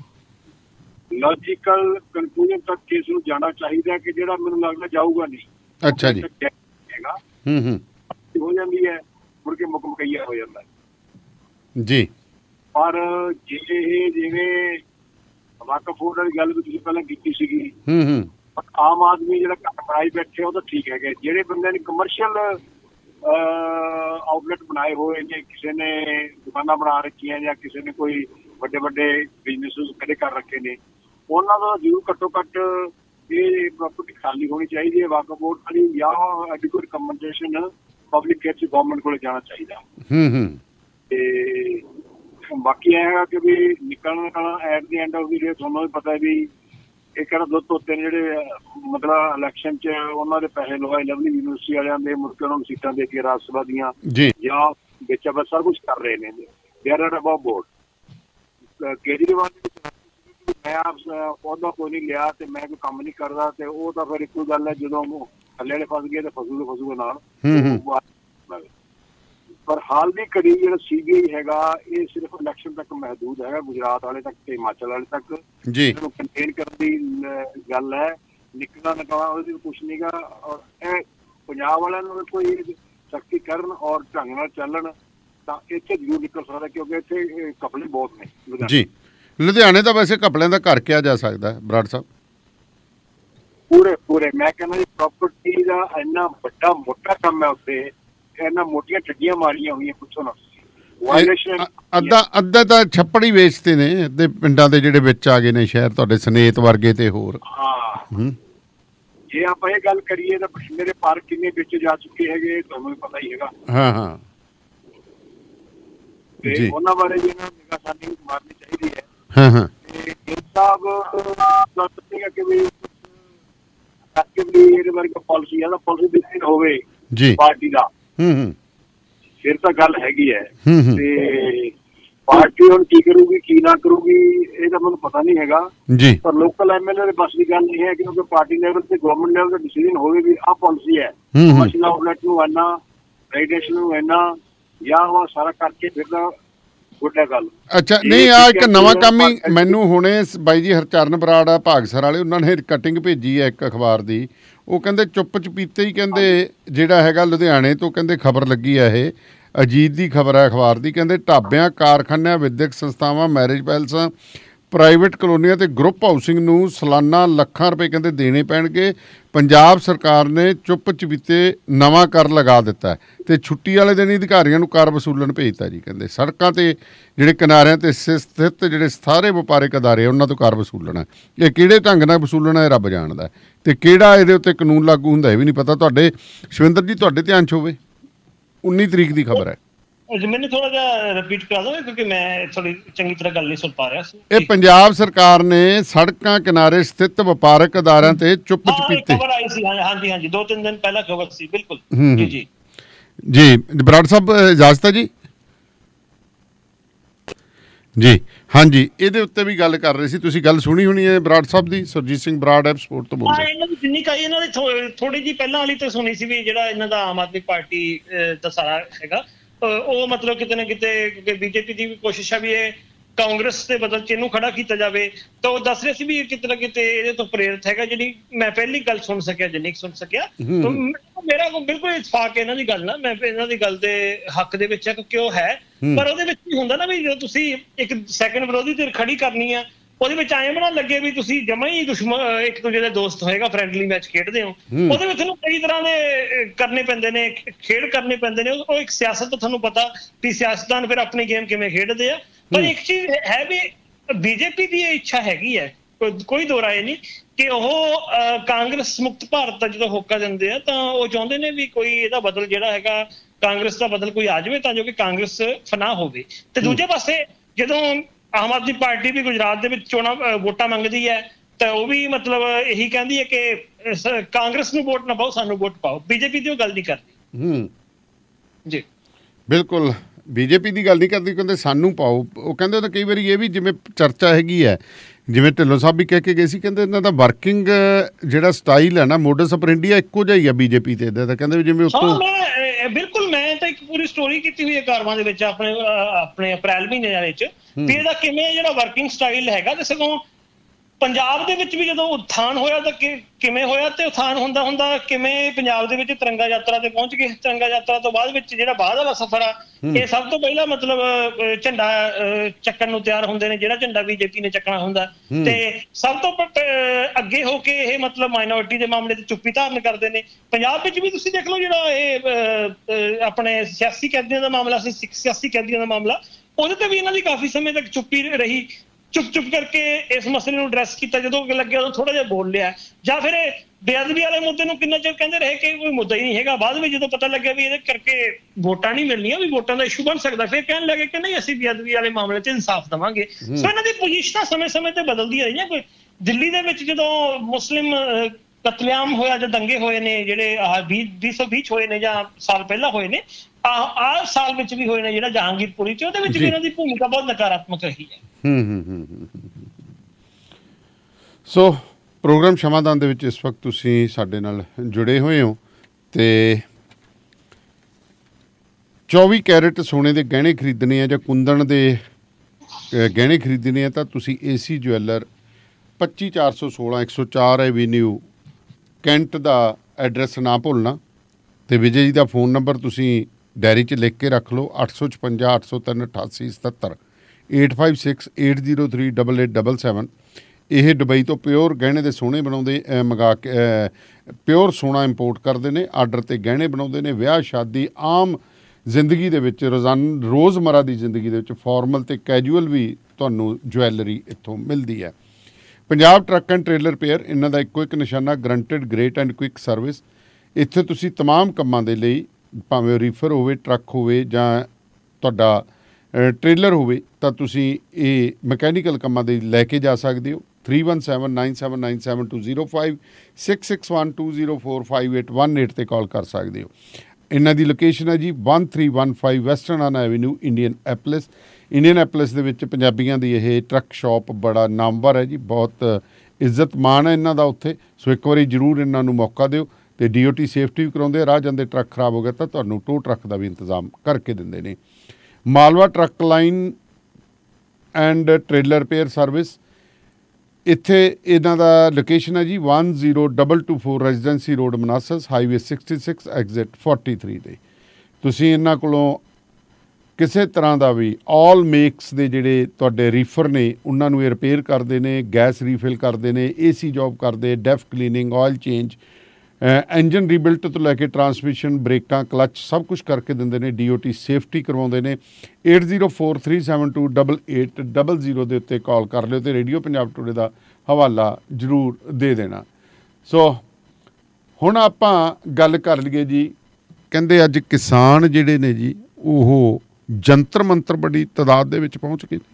ਲੌਜੀਕਲ ਕਨਕਲੂਜਨ ਤੱਕ ਕੇਸ ਨੂੰ ਜਾਣਾ ਚਾਹੀਦਾ, ਕਿ ਜਿਹੜਾ ਮੈਨੂੰ ਲੱਗਦਾ ਜਾਊਗਾ ਨਹੀਂ। ਅੱਛਾ ਜੀ। ਹੈਗਾ ਹੋ ਜਾਂਦੀ ਹੈ, ਮੁੜ ਕੇ ਮੁਕਮਕਈਆ ਹੋ ਜਾਂਦਾ ਜੀ। ਪਰ ਜਿਵੇਂ ਵਾਕਫ ਹੋਣ ਵਾਲੀ ਗੱਲ ਵੀ ਤੁਸੀਂ ਪਹਿਲਾਂ ਕੀਤੀ ਸੀਗੀ, ਆਮ ਆਦਮੀ ਜਿਹੜਾ ਘੱਟ ਬਣਾਈ ਬੈਠੇ ਉਹ ਤਾਂ ਠੀਕ ਹੈਗੇ। ਜਿਹੜੇ ਬੰਦੇ ਨੇ ਕਮਰਸ਼ੀਅਲ ਆਊਟਲੈਟ ਬਣਾਏ ਹੋਏ ਨੇ, ਕਿਸੇ ਨੇ ਦੁਕਾਨਾਂ ਬਣਾ ਰੱਖੀਆਂ ਜਾਂ ਕਿਸੇ ਨੇ ਕੋਈ ਵੱਡੇ ਵੱਡੇ ਬਿਜ਼ਨਸ ਖੜੇ ਕਰ ਰੱਖੇ ਨੇ, ਉਹਨਾਂ ਦਾ ਜ਼ਰੂਰ ਘੱਟੋ ਘੱਟ ਇਹ ਪ੍ਰਾਪਰਟੀ ਖਾਲੀ ਹੋਣੀ ਚਾਹੀਦੀ ਹੈ ਵਾਕਫ ਬੋਰਡ ਵਾਲੀ, ਜਾਂ ਐਡਿਕੁਏਟ ਕੰਪਨਸੇਸ਼ਨ ਪਬਲਿਕ ਕੇਅਰ 'ਚ ਗਵਰਨਮੈਂਟ ਕੋਲ ਜਾਣਾ ਚਾਹੀਦਾ। ਤੇ ਬਾਕੀ ਇਹ ਹੈਗਾ ਕਿ ਵੀ ਨਿਕਲਣਾ at the end of the day ਤੁਹਾਨੂੰ ਵੀ ਪਤਾ ਵੀ ਇਹ ਕਿਹੜਾ ਦੁੱਧ ਧੋਤੇ ਨੇ ਜਿਹੜੇ ਮਤਲਬ ਇਲੈਕਸ਼ਨ 'ਚ ਉਹਨਾਂ ਦੇ ਪੈਸੇ ਲਵਾਏ ਲਵਲੀ ਯੂਨੀਵਰਸਿਟੀ ਵਾਲਿਆਂ ਦੇ, ਮੁੜ ਕੇ ਉਹਨਾਂ ਨੂੰ ਸੀਟਾਂ ਦੇ ਕੇ ਰਾਜ ਸਭਾ ਦੀਆਂ ਜਾਂ ਵਿੱਚ ਬਸ ਸਭ ਕੁਛ ਕਰ ਰਹੇ ਨੇ। They are about board. Kejriwal ਨੇ ਮੈਂ ਆਪ ਪੌਦਾ ਕੋਈ ਨਹੀਂ ਲਿਆ ਤੇ ਮੈਂ ਕੋਈ ਕੰਮ ਨਹੀਂ ਕਰਦਾ, ਤੇ ਉਹ ਤਾਂ ਫਿਰ ਇੱਕੋ ਗੱਲ ਹੈ, ਜਦੋਂ ਥੱਲੇ ਵਾਲੇ ਫਸ ਗਏ ਤਾਂ ਫਸੂਗੇ ਨਾਲ। ਪਰ ਹਾਲ ਦੀ ਘੜੀ ਜਿਹੜਾ CBI ਹੈਗਾ ਇਹ ਸਿਰਫ ਇਲੈਕਸ਼ਨ ਤੱਕ ਮਹਦੂਦ ਹੈਗਾ, ਗੁਜਰਾਤ ਵਾਲੇ ਤੱਕ ਤੇ ਹਿਮਾਚਲ ਵਾਲੇ ਤੱਕ ਇਹਨੂੰ ਕੰਟੇਨ ਕਰਨ ਦੀ ਗੱਲ ਹੈ। ਨਿਕਲਣਾ ਨਿਕਲਣਾ ਉਹਦੇ ਵਿੱਚ ਕੁਛ ਨਹੀਂਗਾ। ਔਰ ਇਹ ਪੰਜਾਬ ਵਾਲਿਆਂ ਨੂੰ ਕੋਈ ਸਖਤੀ ਕਰਨ ਔਰ ਢੰਗ ਨਾਲ ਚੱਲਣ ਤਾਂ ਇੱਥੇ ਜ਼ਰੂਰ ਨਿਕਲ ਸਕਦਾ, ਕਿਉਂਕਿ ਇੱਥੇ ਘਪਲੇ ਬਹੁਤ ਨੇ ਜੀ। ਲੁਧਿਆਣੇ ਤਾਂ ਵੈਸੇ ਘਪਲਿਆਂ ਦਾ ਘਰ ਕਿਹਾ ਜਾ ਸਕਦਾ ਹੈ ਬਰਾੜ ਸਾਹਿਬ। ਪੂਰੇ ਮੈਂ ਕਹਿੰਦਾ ਜੀ ਪ੍ਰਾਪਰਟੀ ਦਾ ਇੰਨਾ ਵੱਡਾ ਮੋਟਾ ਕੰਮ ਹੈ ਉੱਥੇ, ਇਹਨਾਂ ਮੋਟੀਆਂ ਠੱਗੀਆਂ ਮਾਰੀਆਂ ਹੋਈਆਂ, ਪੁੱਛੋ ਨਾ। ਅੱਧਾ ਤਾਂ ਛੱਪੜ ਹੀ ਵੇਚਦੇ ਨੇ, ਅੱਧੇ ਪਿੰਡਾਂ ਦੇ ਜਿਹੜੇ ਵਿੱਚ ਆ ਗਏ ਨੇ ਸ਼ਹਿਰ, ਤੁਹਾਡੇ ਸਨੇਤ ਵਰਗੇ ਤੇ ਹੋਰ। ਜੇ ਆਪਾਂ ਇਹ ਗੱਲ ਕਰੀਏ ਤਾਂ ਬਠਿੰਡੇ ਦੇ ਪਾਰਕ ਕਿੰਨੇ ਵਿੱਚ ਜਾ ਚੁੱਕੇ ਹੈਗੇ ਤੁਹਾਨੂੰ ਵੀ ਪਤਾ ਹੀ ਹੈਗਾ। ਤੇ ਉਹਨਾਂ ਬਾਰੇ ਵੀ ਇਹਨਾਂ ਨੂੰ ਨਿਗਾਹਸਾਨੀ ਮਾਰਨੀ ਚਾਹੀਦੀ ਹੈ। ਤੇ ਗਿੱਲ ਸਾਹਿਬ ਕਿ ਵੀ ਇਹਦੇ ਵਰਗਾ ਪਾਲਿਸੀ ਹੈ, ਪਾਲਿਸੀ ਡਿਸੀਜਨ ਹੋਵੇ ਪਾਰਟੀ ਦਾ, ਫਿਰ ਤਾਂ ਗੱਲ ਹੈਗੀ ਹੈ। ਤੇ ਪਾਰਟੀ ਹੁਣ ਕੀ ਕਰੂਗੀ ਕੀ ਨਾ ਕਰੂਗੀ ਇਹ ਤਾਂ ਮੈਨੂੰ ਪਤਾ ਨਹੀਂ ਹੈਗਾ, ਪਰ ਲੋਕਲ MLA ਦੇ ਬਸ ਦੀ ਗੱਲ ਨਹੀਂ ਹੈ, ਕਿਉਂਕਿ ਪਾਰਟੀ ਲੈਵਲ ਤੇ ਗਵਰਨਮੈਂਟ ਲੈਵਲ ਦਾ ਡਿਸੀਜਨ ਹੋਵੇ ਵੀ ਆਹ ਪਾਲਿਸੀ ਹੈ, ਕਮਰਸ਼ੀਅਲ ਆਊਟਲੈਟ ਨੂੰ ਇੰਨਾ, ਰੈਡੀਏਸ਼ਨ ਨੂੰ ਇੰਨਾ, ਜਾਂ ਉਹ ਸਾਰਾ ਕਰਕੇ ਫਿਰ ਤਾਂ ਗੁੱਡ ਹੈ ਗੱਲ। ਅੱਛਾ ਨਹੀਂ, ਆ ਇੱਕ ਨਵਾਂ ਕੰਮ ਹੀ ਮੈਨੂੰ ਹੁਣੇ ਬਾਈ ਜੀ ਹਰਚਰਨ ਬਰਾੜ ਆ ਭਾਗਸਰ ਵਾਲੇ, ਉਹਨਾਂ ਨੇ ਕਟਿੰਗ ਭੇਜੀ ਹੈ ਇੱਕ ਅਖਬਾਰ ਦੀ। ਉਹ ਕਹਿੰਦੇ ਚੁੱਪ ਚਪੀਤੇ ਹੀ ਕਹਿੰਦੇ ਜਿਹੜਾ ਹੈਗਾ ਲੁਧਿਆਣੇ ਤੋਂ ਕਹਿੰਦੇ ਖਬਰ ਲੱਗੀ ਹੈ, ਇਹ ਅਜੀਤ ਦੀ ਖਬਰ ਹੈ ਅਖਬਾਰ ਦੀ। ਕਹਿੰਦੇ ਢਾਬਿਆਂ, ਕਾਰਖਾਨਿਆਂ, ਵਿਦਿਅਕ ਸੰਸਥਾਵਾਂ, ਮੈਰਿਜ ਪੈਲਸਾਂ, ਪ੍ਰਾਈਵੇਟ ਕਲੋਨੀਆਂ ਤੇ ਗਰੁੱਪ ਹਾਊਸਿੰਗ ਨੂੰ ਸਾਲਾਨਾ ਲੱਖਾਂ ਰੁਪਏ ਕਹਿੰਦੇ ਦੇਣੇ ਪੈਣਗੇ। ਪੰਜਾਬ ਸਰਕਾਰ ਨੇ ਚੁੱਪ ਚਪੀਤੇ ਨਵਾਂ ਕਰ ਲਗਾ ਦਿੱਤਾ ਤੇ ਛੁੱਟੀ ਵਾਲੇ ਦਿਨ ਹੀ ਅਧਿਕਾਰੀਆਂ ਨੂੰ ਕਰ ਵਸੂਲਣ ਭੇਜਤਾ ਜੀ। ਕਹਿੰਦੇ ਸੜਕਾਂ ਤੇ ਜਿਹੜੇ ਕਿਨਾਰਿਆਂ ਤੇ ਸਥਿਤ ਜਿਹੜੇ ਸਾਰੇ ਵਪਾਰਕ ਅਦਾਰੇ ਉਹਨਾਂ ਤੋਂ ਕਰ ਵਸੂਲਣਾ। ਇਹ ਕਿਹੜੇ ਢੰਗ ਨਾਲ ਵਸੂਲਣਾ ਇਹ ਰੱਬ ਜਾਣਦਾ, ਤੇ ਕਿਹੜਾ ਇਹਦੇ ਉੱਤੇ ਕਾਨੂੰਨ ਲਾਗੂ ਹੁੰਦਾ ਇਹ ਵੀ ਨਹੀਂ ਪਤਾ। ਤੁਹਾਡੇ ਸ਼ਵਿੰਦਰ ਜੀ ਤੁਹਾਡੇ ਧਿਆਨ 'ਚ ਹੋਵੇ, 19 ਤਰੀਕ ਦੀ ਖਬਰ ਹੈ। ਮੈਨੂੰ ਥੋੜਾ ਜਿਹਾ ਰਿਪੀਟ ਕਰਾ ਦਿਓ ਕਿਉਂਕਿ ਮੈਂ ਥੋੜੀ ਚੰਗੀ ਤਰ੍ਹਾਂ ਗੱਲ ਨਹੀਂ ਸੁਣ ਪਾ ਰਿਹਾ ਸੀ। ਇਹ ਪੰਜਾਬ ਸਰਕਾਰ ਨੇ ਸੜਕਾਂ ਕਿਨਾਰੇ ਸਥਿਤ ਵਪਾਰਕ ਅਦਾਰਿਆਂ ਤੇ ਚੁੱਪ ਚਪੀਤੇ ਖਬਰ ਆਈ ਸੀ। ਹਾਂਜੀ ਹਾਂਜੀ 2-3 ਦਿਨ ਪਹਿਲਾਂ ਖਬਰ ਸੀ। ਬਿਲਕੁਲ ਜੀ ਜੀ ਜੀ। ਬਰਾੜ ਸਾਹਿਬ ਇਜਾਜ਼ਤ ਹੈ ਜੀ। ਜੀ ਹਾਂਜੀ, ਇਹਦੇ ਉੱਤੇ ਵੀ ਗੱਲ ਕਰ ਰਹੇ ਸੀ, ਤੁਸੀਂ ਗੱਲ ਸੁਣੀ ਹੋਣੀ ਹੈ ਬਰਾੜ ਸਾਹਿਬ ਦੀ। ਸੁਰਜੀਤ ਸਿੰਘ ਬਰਾੜ ਐਪ ਸਪੋਰਟ ਤੋਂ ਬੋਲਦੇ। ਇਹਨਾਂ ਦੀ ਜਿੰਨੀ ਕਾਈ ਇਹਨਾਂ ਦੀ ਥੋੜੀ ਜੀ ਪਹਿਲਾਂ ਵਾਲੀ ਤਾਂ ਸੁਣੀ ਸੀ ਵੀ ਜਿਹੜਾ ਇਹਨਾਂ ਦਾ ਆਮ ਆਦਮੀ ਪਾਰਟੀ ਦਾ ਸਾਰਾ ਹੈਗਾ ਉਹ ਮਤਲਬ ਕਿਤੇ ਨਾ ਕਿਤੇ ਬੀਜੇਪੀ ਦੀ ਵੀ ਕੋਸ਼ਿਸ਼ ਹੈ ਵੀ ਇਹ ਕਾਂਗਰਸ ਦੇ ਬਦਲ ਚ ਇਹਨੂੰ ਖੜਾ ਕੀਤਾ ਜਾਵੇ। ਤਾਂ ਉਹ ਦੱਸ ਰਹੇ ਸੀ ਵੀ ਕਿਤੇ ਨਾ ਕਿਤੇ ਇਹਦੇ ਤੋਂ ਪ੍ਰੇਰਿਤ ਹੈਗਾ। ਜਿਹੜੀ ਮੈਂ ਪਹਿਲੀ ਗੱਲ ਸੁਣ ਸਕਿਆ, ਜਿੰਨੀ ਸੁਣ ਸਕਿਆ, ਮੇਰਾ ਬਿਲਕੁਲ ਇਤਫਾਕ ਹੈ ਇਹਨਾਂ ਦੀ ਗੱਲ ਨਾਲ। ਮੈਂ ਇਹਨਾਂ ਦੀ ਗੱਲ ਦੇ ਹੱਕ ਦੇ ਵਿੱਚ ਹੈ ਕਿਉਂਕਿ ਉਹ ਹੈ, ਪਰ ਉਹਦੇ ਵਿੱਚ ਕੀ ਹੁੰਦਾ ਨਾ ਵੀ ਜਦੋਂ ਤੁਸੀਂ ਇੱਕ ਸੈਕੰਡ ਵਿਰੋਧੀ ਧਿਰ ਖੜੀ ਕਰਨੀ ਆ, ਉਹਦੇ ਵਿੱਚ ਐਂ ਬਣਾ ਲੱਗੇ ਵੀ ਤੁਸੀਂ ਜਮਾਂ ਹੀ ਦੁਸ਼ਮਣ ਇੱਕ ਦੂਜੇ ਦੇ ਦੋਸਤ ਹੋਏਗਾ, ਫਰੈਂਡਲੀ ਮੈਚ ਖੇਡਦੇ ਹੋ। ਉਹਦੇ ਵਿੱਚ ਤੁਹਾਨੂੰ ਕਈ ਤਰ੍ਹਾਂ ਦੇ ਕਰਨੇ ਪੈਂਦੇ ਨੇ, ਖੇਡ ਕਰਨੇ ਪੈਂਦੇ ਨੇ। ਉਹ ਇੱਕ ਸਿਆਸਤ ਤੋਂ ਤੁਹਾਨੂੰ ਪਤਾ ਵੀ ਸਿਆਸਤਦਾਨ ਫਿਰ ਆਪਣੀ ਗੇਮ ਕਿਵੇਂ ਖੇਡਦੇ ਆ। ਪਰ ਇੱਕ ਚੀਜ਼ ਹੈ ਵੀ ਬੀਜੇਪੀ ਦੀ ਇਹ ਇੱਛਾ ਹੈਗੀ ਹੈ, ਕੋਈ ਦੋ ਰਾਏ ਨਹੀਂ, ਕਿ ਉਹ ਕਾਂਗਰਸ ਮੁਕਤ ਭਾਰਤ ਦਾ ਜਦੋਂ ਹੋਕਾ ਦਿੰਦੇ ਆ ਤਾਂ ਉਹ ਚਾਹੁੰਦੇ ਨੇ ਵੀ ਕੋਈ ਇਹਦਾ ਬਦਲ ਜਿਹੜਾ ਹੈਗਾ, ਕਾਂਗਰਸ ਦਾ ਬਦਲ ਕੋਈ ਆ ਜਾਵੇ ਤਾਂ ਜੋ ਕਿ ਕਾਂਗਰਸ ਫਨਾ ਹੋਵੇ। ਤੇ ਦੂਜੇ ਪਾਸੇ ਜਦੋਂ ਆਮ ਆਦਮੀ ਪਾਰਟੀ ਵੀ ਗੁਜਰਾਤ ਦੇ ਵਿੱਚ ਚੋਣਾਂ ਵੋਟਾਂ ਮੰਗਦੀ ਹੈ ਤਾਂ ਉਹ ਵੀ ਮਤਲਬ ਇਹੀ ਕਹਿੰਦੀ ਹੈ ਕਿ ਕਾਂਗਰਸ ਨੂੰ ਵੋਟ ਨਾ ਪਾਓ, ਸਾਨੂੰ ਵੋਟ ਪਾਓ। ਬੀਜੇਪੀ ਦੀ ਉਹ ਗੱਲ ਨਹੀਂ ਕਰਦੀ ਜੀ। ਬਿਲਕੁਲ ਬੀਜੇਪੀ ਦੀ ਗੱਲ ਨਹੀਂ ਕਰਦੀ, ਕਹਿੰਦੇ ਸਾਨੂੰ ਪਾਓ। ਉਹ ਕਹਿੰਦੇ ਤਾਂ ਕਈ ਵਾਰੀ ਇਹ ਵੀ ਜਿਵੇਂ ਚਰਚਾ ਹੈਗੀ ਹੈ, ਜਿਵੇਂ ਢਿੱਲੋਂ ਸਾਹਿਬ ਵੀ ਕਹਿ ਕੇ ਗਏ ਸੀ, ਕਹਿੰਦੇ ਇਹਨਾਂ ਦਾ ਵਰਕਿੰਗ ਜਿਹੜਾ ਸਟਾਈਲ ਹੈ ਨਾ, ਮੋਡਸ ਆਪਰੈਂਡੀ ਆ, ਇੱਕੋ ਜਿਹਾ ਹੀ ਆ ਬੀਜੇਪੀ ਤੇ। ਇਹਦਾ ਤਾਂ ਕਹਿੰਦੇ ਜਿਵੇਂ ਉੱਤੋਂ ਬਿਲਕੁਲ। ਮੈਂ ਤਾਂ ਇੱਕ ਪੂਰੀ ਸਟੋਰੀ ਕੀਤੀ ਹੋਈ ਹੈ ਕਾਰਵਾਂ ਦੇ ਵਿੱਚ ਆਪਣੇ ਅਪ੍ਰੈਲ ਮਹੀਨੇ ਦੇ ਵਿੱਚ ਵੀ ਇਹਦਾ ਕਿਵੇਂ ਜਿਹੜਾ ਵਰਕਿੰਗ ਸਟਾਈਲ ਹੈਗਾ। ਤੇ ਸਗੋਂ ਪੰਜਾਬ ਦੇ ਵਿੱਚ ਵੀ ਜਦੋਂ ਉਥਾਨ ਹੋਇਆ ਤਾਂ ਕਿਵੇਂ ਹੋਇਆ, ਤੇ ਉਥਾਨ ਹੁੰਦਾ ਹੁੰਦਾ ਕਿਵੇਂ ਪੰਜਾਬ ਦੇ ਵਿੱਚ ਤਿਰੰਗਾ ਯਾਤਰਾ ਤੇ ਪਹੁੰਚ ਗਏ। ਤਿਰੰਗਾ ਯਾਤਰਾ ਤੋਂ ਬਾਅਦ ਵਿੱਚ ਜਿਹੜਾ ਬਾਅਦ ਵਾਲਾ ਸਫ਼ਰ ਆ, ਇਹ ਸਭ ਤੋਂ ਪਹਿਲਾਂ ਮਤਲਬ ਝੰਡਾ ਚੱਕਣ ਨੂੰ ਤਿਆਰ ਹੁੰਦੇ ਨੇ, ਜਿਹੜਾ ਝੰਡਾ ਬੀਜੇਪੀ ਨੇ ਚੱਕਣਾ ਹੁੰਦਾ। ਤੇ ਸਭ ਤੋਂ ਅੱਗੇ ਹੋ ਕੇ ਇਹ ਮਤਲਬ ਮਾਈਨੋਰਿਟੀ ਦੇ ਮਾਮਲੇ ਤੇ ਚੁੱਪੀ ਧਾਰਨ ਕਰਦੇ ਨੇ। ਪੰਜਾਬ ਵਿੱਚ ਵੀ ਤੁਸੀਂ ਦੇਖ ਲਓ, ਜਿਹੜਾ ਇਹ ਆਪਣੇ ਸਿਆਸੀ ਕੈਦੀਆਂ ਦਾ ਮਾਮਲਾ ਸੀ, ਸਿੱਖ ਸਿਆਸੀ ਕੈਦੀਆਂ ਦਾ ਮਾਮਲਾ, ਉਹਦੇ ਤੇ ਵੀ ਇਹਨਾਂ ਦੀ ਕਾਫੀ ਸਮੇਂ ਤੱਕ ਚੁੱਪੀ ਰਹੀ। ਚੁੱਪ ਕਰਕੇ ਇਸ ਮਸਲੇ ਨੂੰ ਐਡਰੈਸ ਕੀਤਾ, ਜਦੋਂ ਲੱਗਿਆ ਉਦੋਂ ਥੋੜਾ ਜਿਹਾ ਬੋਲ ਲਿਆ। ਜਾਂ ਫਿਰ ਬੇਅਦਬੀ ਵਾਲੇ ਮੁੱਦੇ ਨੂੰ ਕਿੰਨਾ ਚਿਰ ਕਹਿੰਦੇ ਰਹੇ ਕਿ ਕੋਈ ਮੁੱਦਾ ਹੀ ਨਹੀਂ ਹੈਗਾ। ਬਾਅਦ ਵਿੱਚ ਜਦੋਂ ਪਤਾ ਲੱਗਿਆ ਵੀ ਇਹਦੇ ਕਰਕੇ ਵੋਟਾਂ ਨਹੀਂ ਮਿਲਣੀਆਂ, ਵੀ ਵੋਟਾਂ ਦਾ ਇਸ਼ੂ ਬਣ ਸਕਦਾ, ਫਿਰ ਕਹਿਣ ਲੱਗੇ ਕਿ ਨਹੀਂ ਅਸੀਂ ਬੇਅਦਬੀ ਵਾਲੇ ਮਾਮਲੇ 'ਚ ਇਨਸਾਫ ਦੇਵਾਂਗੇ। ਸੋ ਇਹਨਾਂ ਦੀ ਪੋਜੀਸ਼ਨਾਂ ਸਮੇਂ-ਸਮੇਂ ਤੇ ਬਦਲਦੀਆਂ ਰਹੀਆਂ। ਕੋਈ ਦਿੱਲੀ ਦੇ ਵਿੱਚ ਜਦੋਂ ਮੁਸਲਿਮ ਕਤਲੇਆਮ ਹੋਇਆ ਜਾਂ ਦੰਗੇ ਹੋਏ ਨੇ, ਜਿਹੜੇ 2020 ਹੋਏ ਨੇ ਜਾਂ ਸਾਲ ਪਹਿਲਾਂ ਹੋਏ ਨੇ, ਆਹ ਸਾਲ ਵਿੱਚ ਵੀ ਹੋਏ ਨੇ ਜਿਹੜਾ ਜਹਾਂਗੀਰਪੁਰੀ 'ਚ, ਉਹਦੇ ਵਿੱਚ ਵੀ ਇਹਨਾਂ ਦੀ ਭੂਮਿਕਾ ਬਹੁਤ ਨਕਾਰਾਤਮਕ ਰਹੀ ਹੈ। ਸੋ ਪ੍ਰੋਗਰਾਮ ਸ਼ਮਾਦਾਨ ਦੇ ਵਿੱਚ ਇਸ ਵਕਤ ਤੁਸੀਂ ਸਾਡੇ ਨਾਲ ਜੁੜੇ ਹੋਏ ਹੋ ਤੇ 24 ਕੈਰਟ ਸੋਨੇ ਦੇ ਗਹਿਣੇ ਖਰੀਦਣੇ ਆ ਜਾਂ ਕੁੰਦਨ ਦੇ ਗਹਿਣੇ ਖਰੀਦਣੇ ਆ ਤਾਂ ਤੁਸੀਂ AC ਜਵੈਲਰ 25416 104 ਐਵੀਨਿਊ ਕੈਂਟ ਦਾ ਐਡਰੈਸ ਨਾ ਭੁੱਲਣਾ। ਤੇ ਵਿਜੇ ਜੀ ਦਾ ਫੋਨ ਨੰਬਰ ਤੁਸੀਂ ਡਾਇਰੀ 'ਚ ਲਿਖ ਕੇ ਰੱਖ ਲਓ, 856 803 8877 856 803 8877। ਇਹ ਦੁਬਈ ਤੋਂ ਪਿਓਰ ਗਹਿਣੇ ਦੇ ਸੋਨੇ ਬਣਾਉਂਦੇ, ਮੰਗਾ ਕੇ ਪਿਓਰ ਸੋਨਾ ਇੰਪੋਰਟ ਕਰਦੇ ਨੇ, ਆਰਡਰ 'ਤੇ ਗਹਿਣੇ ਬਣਾਉਂਦੇ ਨੇ। ਵਿਆਹ ਸ਼ਾਦੀ, ਆਮ ਜ਼ਿੰਦਗੀ ਦੇ ਵਿੱਚ, ਰੋਜ਼ਮਰਾ ਦੀ ਜ਼ਿੰਦਗੀ ਦੇ ਵਿੱਚ ਫਾਰਮਲ ਅਤੇ ਕੈਜੂਅਲ ਵੀ ਤੁਹਾਨੂੰ ਜਵੈਲਰੀ ਇੱਥੋਂ ਮਿਲਦੀ ਹੈ। Punjab truck and trailer repair, ਇਹਨਾਂ ਦਾ ਇੱਕੋ ਇੱਕ ਨਿਸ਼ਾਨਾ guaranteed great and quick service. ਇੱਥੇ ਤੁਸੀਂ ਤਮਾਮ ਕੰਮਾਂ ਦੇ ਲਈ, ਭਾਵੇਂ ਰੀਫਰ ਹੋਵੇ, ਟਰੱਕ ਹੋਵੇ ਜਾਂ ਤੁਹਾਡਾ ਟ੍ਰੇਲਰ ਹੋਵੇ, ਤਾਂ ਤੁਸੀਂ ਇਹ ਮਕੈਨੀਕਲ ਕੰਮਾਂ ਦੇ ਲੈ ਕੇ ਜਾ ਸਕਦੇ ਹੋ। 3179797205 6612045818 'ਤੇ ਕਾਲ ਕਰ ਸਕਦੇ ਹੋ। ਇਹਨਾਂ ਦੀ ਲੋਕੇਸ਼ਨ ਹੈ ਜੀ 1315 Western Anna avenue, Indianapolis. Indianapolis ਦੇ ਵਿੱਚ ਪੰਜਾਬੀਆਂ ਦੀ ਇਹ ਟਰੱਕ ਸ਼ਾਪ ਬੜਾ ਨਾਮਵਰ ਹੈ ਜੀ, ਬਹੁਤ ਇੱਜ਼ਤ ਮਾਣ ਹੈ ਇਹਨਾਂ ਦਾ ਉੱਥੇ। ਸੋ ਇੱਕ ਵਾਰੀ ਜ਼ਰੂਰ ਇਹਨਾਂ ਨੂੰ ਮੌਕਾ ਦਿਓ। ਤੇ DOT ਸੇਫਟੀ ਵੀ ਕਰਾਉਂਦੇ ਆ, ਰਾਹ ਜਾਂਦੇ ਟਰੱਕ ਖਰਾਬ ਹੋ ਗਿਆ ਤਾਂ ਤੁਹਾਨੂੰ ਟੋ ਟਰੱਕ ਦਾ ਵੀ ਇੰਤਜ਼ਾਮ ਕਰਕੇ ਦਿੰਦੇ ਨੇ। Malwa truck line and trailer repair service. ਇੱਥੇ ਇਹਨਾਂ ਦਾ ਲੋਕੇਸ਼ਨ ਹੈ ਜੀ 10224 residency road Manassas, highway 66 exit 43 ਦੇ। ਤੁਸੀਂ ਇਹਨਾਂ ਕੋਲੋਂ ਕਿਸੇ ਤਰ੍ਹਾਂ ਦਾ ਵੀ ਆਲ ਮੇਕਸ ਦੇ ਜਿਹੜੇ ਤੁਹਾਡੇ ਰੀਫਰ ਨੇ ਉਹਨਾਂ ਨੂੰ ਇਹ ਰਿਪੇਅਰ ਕਰਦੇ ਨੇ, ਗੈਸ ਰੀਫਿਲ ਕਰਦੇ ਨੇ, AC ਜੋਬ ਕਰਦੇ, DEF cleaning, oil change, engine rebuilt ਤੋਂ ਲੈ ਕੇ ਟਰਾਂਸਮਿਸ਼ਨ, ਬ੍ਰੇਕਾਂ, ਕਲੱਚ ਸਭ ਕੁਛ ਕਰਕੇ ਦਿੰਦੇ ਨੇ। DOT ਸੇਫਟੀ ਕਰਵਾਉਂਦੇ ਨੇ। 8043728800 ਦੇ ਉੱਤੇ ਕਾਲ ਕਰ ਲਿਓ ਅਤੇ ਰੇਡੀਓ ਪੰਜਾਬ ਟੂਡੇ ਦਾ ਹਵਾਲਾ ਜ਼ਰੂਰ ਦੇ ਦੇਣਾ। ਸੋ ਹੁਣ ਆਪਾਂ ਗੱਲ ਕਰ ਲਈਏ ਜੀ, ਕਹਿੰਦੇ ਅੱਜ ਕਿਸਾਨ ਜਿਹੜੇ ਨੇ ਜੀ ਉਹ ਜੰਤਰ ਮੰਤਰ ਬੜੀ ਤਾਦਾਦ ਦੇ ਵਿੱਚ ਪਹੁੰਚ ਗਏ।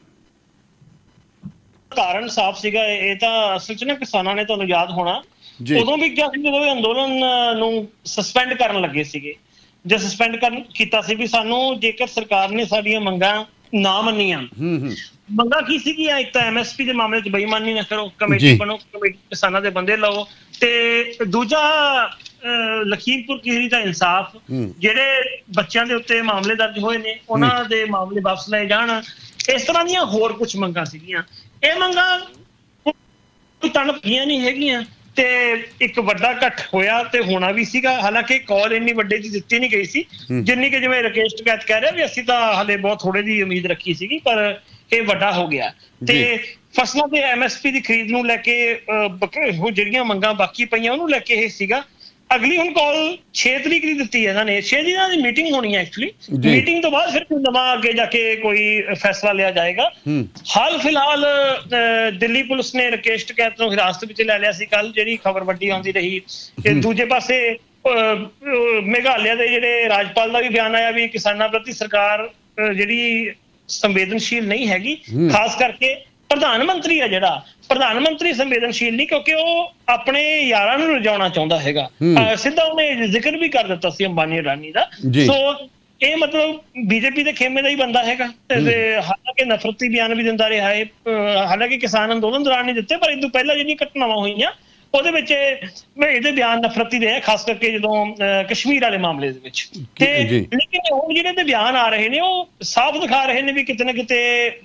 ਕਾਰਨ ਸਾਫ਼ ਸੀਗਾ। ਇਹ ਤਾਂ ਅਸਲ 'ਚ ਨਾ ਕਿਸਾਨਾਂ ਨੇ, ਤੁਹਾਨੂੰ ਯਾਦ ਹੋਣਾ, ਉਦੋਂ ਵੀ ਕਿਹਾ ਸੀ ਜਦੋਂ ਇਹ ਅੰਦੋਲਨ ਨੂੰ ਸਸਪੈਂਡ ਕਰਨ ਲੱਗੇ ਸੀਗੇ, ਜੇ ਸਸਪੈਂਡ ਕੀਤਾ ਸੀ ਵੀ ਸਾਨੂੰ ਜੇਕਰ ਸਰਕਾਰ ਨੇ ਸਾਡੀਆਂ ਮੰਗਾਂ ਨਾ ਮੰਨੀਆਂ, ਮੰਗਾਂ ਕੀ ਸੀਗੀਆਂ, ਇੱਕ ਤਾਂ MSP ਦੇ ਮਾਮਲੇ 'ਚ ਬੇਈਮਾਨੀ ਨਾ ਕਰੋ, ਕਮੇਟੀ ਬਣੋ, ਕਮੇਟੀ ਕਿਸਾਨਾਂ ਦੇ ਬੰਦੇ ਲਓ, ਤੇ ਦੂਜਾ ਲਖੀਮਪੁਰ ਖੀਰੀ ਦਾ ਇਨਸਾਫ, ਜਿਹੜੇ ਬੱਚਿਆਂ ਦੇ ਉੱਤੇ ਮਾਮਲੇ ਦਰਜ ਹੋਏ ਨੇ ਉਹਨਾਂ ਦੇ ਮਾਮਲੇ ਵਾਪਸ ਲਏ ਜਾਣ। ਇਸ ਤਰ੍ਹਾਂ ਦੀਆਂ ਹੋਰ ਕੁਝ ਮੰਗਾਂ ਸੀਗੀਆਂ। ਇਹ ਮੰਗਾਂ ਕੋਈ ਤਣਪੀਆਂ ਨਹੀਂ ਹੈਗੀਆਂ ਤੇ ਇੱਕ ਵੱਡਾ ਇਕੱਠ ਹੋਇਆ ਤੇ ਹੋਣਾ ਵੀ ਸੀਗਾ। ਹਾਲਾਂਕਿ ਕਾਲ ਇੰਨੀ ਵੱਡੇ ਦੀ ਦਿੱਤੀ ਨਹੀਂ ਗਈ ਸੀ ਜਿੰਨੀ ਕਿ ਜਿਵੇਂ ਰਾਕੇਸ਼ ਟਕੈਤ ਕਹਿ ਰਿਹਾ ਵੀ ਅਸੀਂ ਤਾਂ ਹਾਲੇ ਬਹੁਤ ਥੋੜੇ ਦੀ ਉਮੀਦ ਰੱਖੀ ਸੀਗੀ, ਪਰ ਇਹ ਵੱਡਾ ਹੋ ਗਿਆ। ਤੇ ਫਸਲਾਂ ਦੇ MSP ਦੀ ਖਰੀਦ ਨੂੰ ਲੈ ਕੇ ਜਿਹੜੀਆਂ ਮੰਗਾਂ ਬਾਕੀ ਪਈਆਂ ਉਹਨੂੰ ਲੈ ਕੇ ਇਹ ਸੀਗਾ। ਅਗਲੀ ਹੁਣ ਕਾਲ 6 ਤਰੀਕ ਦੀ ਦਿੱਤੀ ਹੈ ਇਹਨਾਂ ਨੇ। 6 ਦਿਨਾਂ ਦੀ ਮੀਟਿੰਗ ਹੋਣੀ ਹੈ ਐਕਚੁਅਲੀ। ਮੀਟਿੰਗ ਤੋਂ ਬਾਅਦ ਫਿਰ ਨਵਾਂ ਅੱਗੇ ਜਾ ਕੇ ਕੋਈ ਫੈਸਲਾ ਲਿਆ ਜਾਏਗਾ। ਹਾਲ ਫਿਲਹਾਲ ਦਿੱਲੀ ਪੁਲਿਸ ਨੇ ਰਾਕੇਸ਼ ਟਕੈਤ ਨੂੰ ਹਿਰਾਸਤ ਵਿੱਚ ਲੈ ਲਿਆ ਸੀ ਕੱਲ, ਜਿਹੜੀ ਖਬਰ ਵੱਡੀ ਆਉਂਦੀ ਰਹੀ। ਤੇ ਦੂਜੇ ਪਾਸੇ ਮੇਘਾਲਿਆ ਦੇ ਜਿਹੜੇ ਰਾਜਪਾਲ ਦਾ ਵੀ ਬਿਆਨ ਆਇਆ ਵੀ ਕਿਸਾਨਾਂ ਪ੍ਰਤੀ ਸਰਕਾਰ ਜਿਹੜੀ ਸੰਵੇਦਨਸ਼ੀਲ ਨਹੀਂ ਹੈਗੀ, ਖਾਸ ਕਰਕੇ ਪ੍ਰਧਾਨ ਮੰਤਰੀ ਆ ਜਿਹੜਾ, ਪ੍ਰਧਾਨ ਮੰਤਰੀ ਸੰਵੇਦਨਸ਼ੀਲ ਨਹੀਂ, ਕਿਉਂਕਿ ਉਹ ਆਪਣੇ ਯਾਰਾਂ ਨੂੰ ਰਜਾਉਣਾ ਚਾਹੁੰਦਾ ਹੈਗਾ। ਸਿੱਧਾ ਉਹਨੇ ਜ਼ਿਕਰ ਵੀ ਕਰ ਦਿੱਤਾ ਸੀ ਅੰਬਾਨੀ ਅਡਾਨੀ ਦਾ। ਸੋ ਇਹ ਮਤਲਬ BJP ਦੇ ਖੇਮੇ ਦਾ ਹੀ ਬੰਦਾ ਹੈਗਾ। ਹਾਲਾਂਕਿ ਨਫ਼ਰਤੀ ਬਿਆਨ ਵੀ ਦਿੰਦਾ ਰਿਹਾ ਹੈ, ਹਾਲਾਂਕਿ ਕਿਸਾਨ ਅੰਦੋਲਨ ਦੌਰਾਨ ਨਹੀਂ ਦਿੱਤੇ, ਪਰ ਇਹ ਤੋਂ ਪਹਿਲਾਂ ਜਿਹੜੀਆਂ ਘਟਨਾਵਾਂ ਹੋਈਆਂ ਉਹਦੇ ਵਿੱਚ ਇਹਦੇ ਬਿਆਨ ਨਫ਼ਰਤੀ ਦੇ ਹੈ, ਖਾਸ ਕਰਕੇ ਜਦੋਂ ਕਸ਼ਮੀਰ ਵਾਲੇ ਮਾਮਲੇ ਦੇ ਵਿੱਚ। ਤੇ ਲੇਕਿਨ ਹੁਣ ਜਿਹੜੇ ਤੇ ਬਿਆਨ ਆ ਰਹੇ ਨੇ ਉਹ ਸਾਫ਼ ਦਿਖਾ ਰਹੇ ਨੇ ਵੀ ਕਿਤੇ ਨਾ ਕਿਤੇ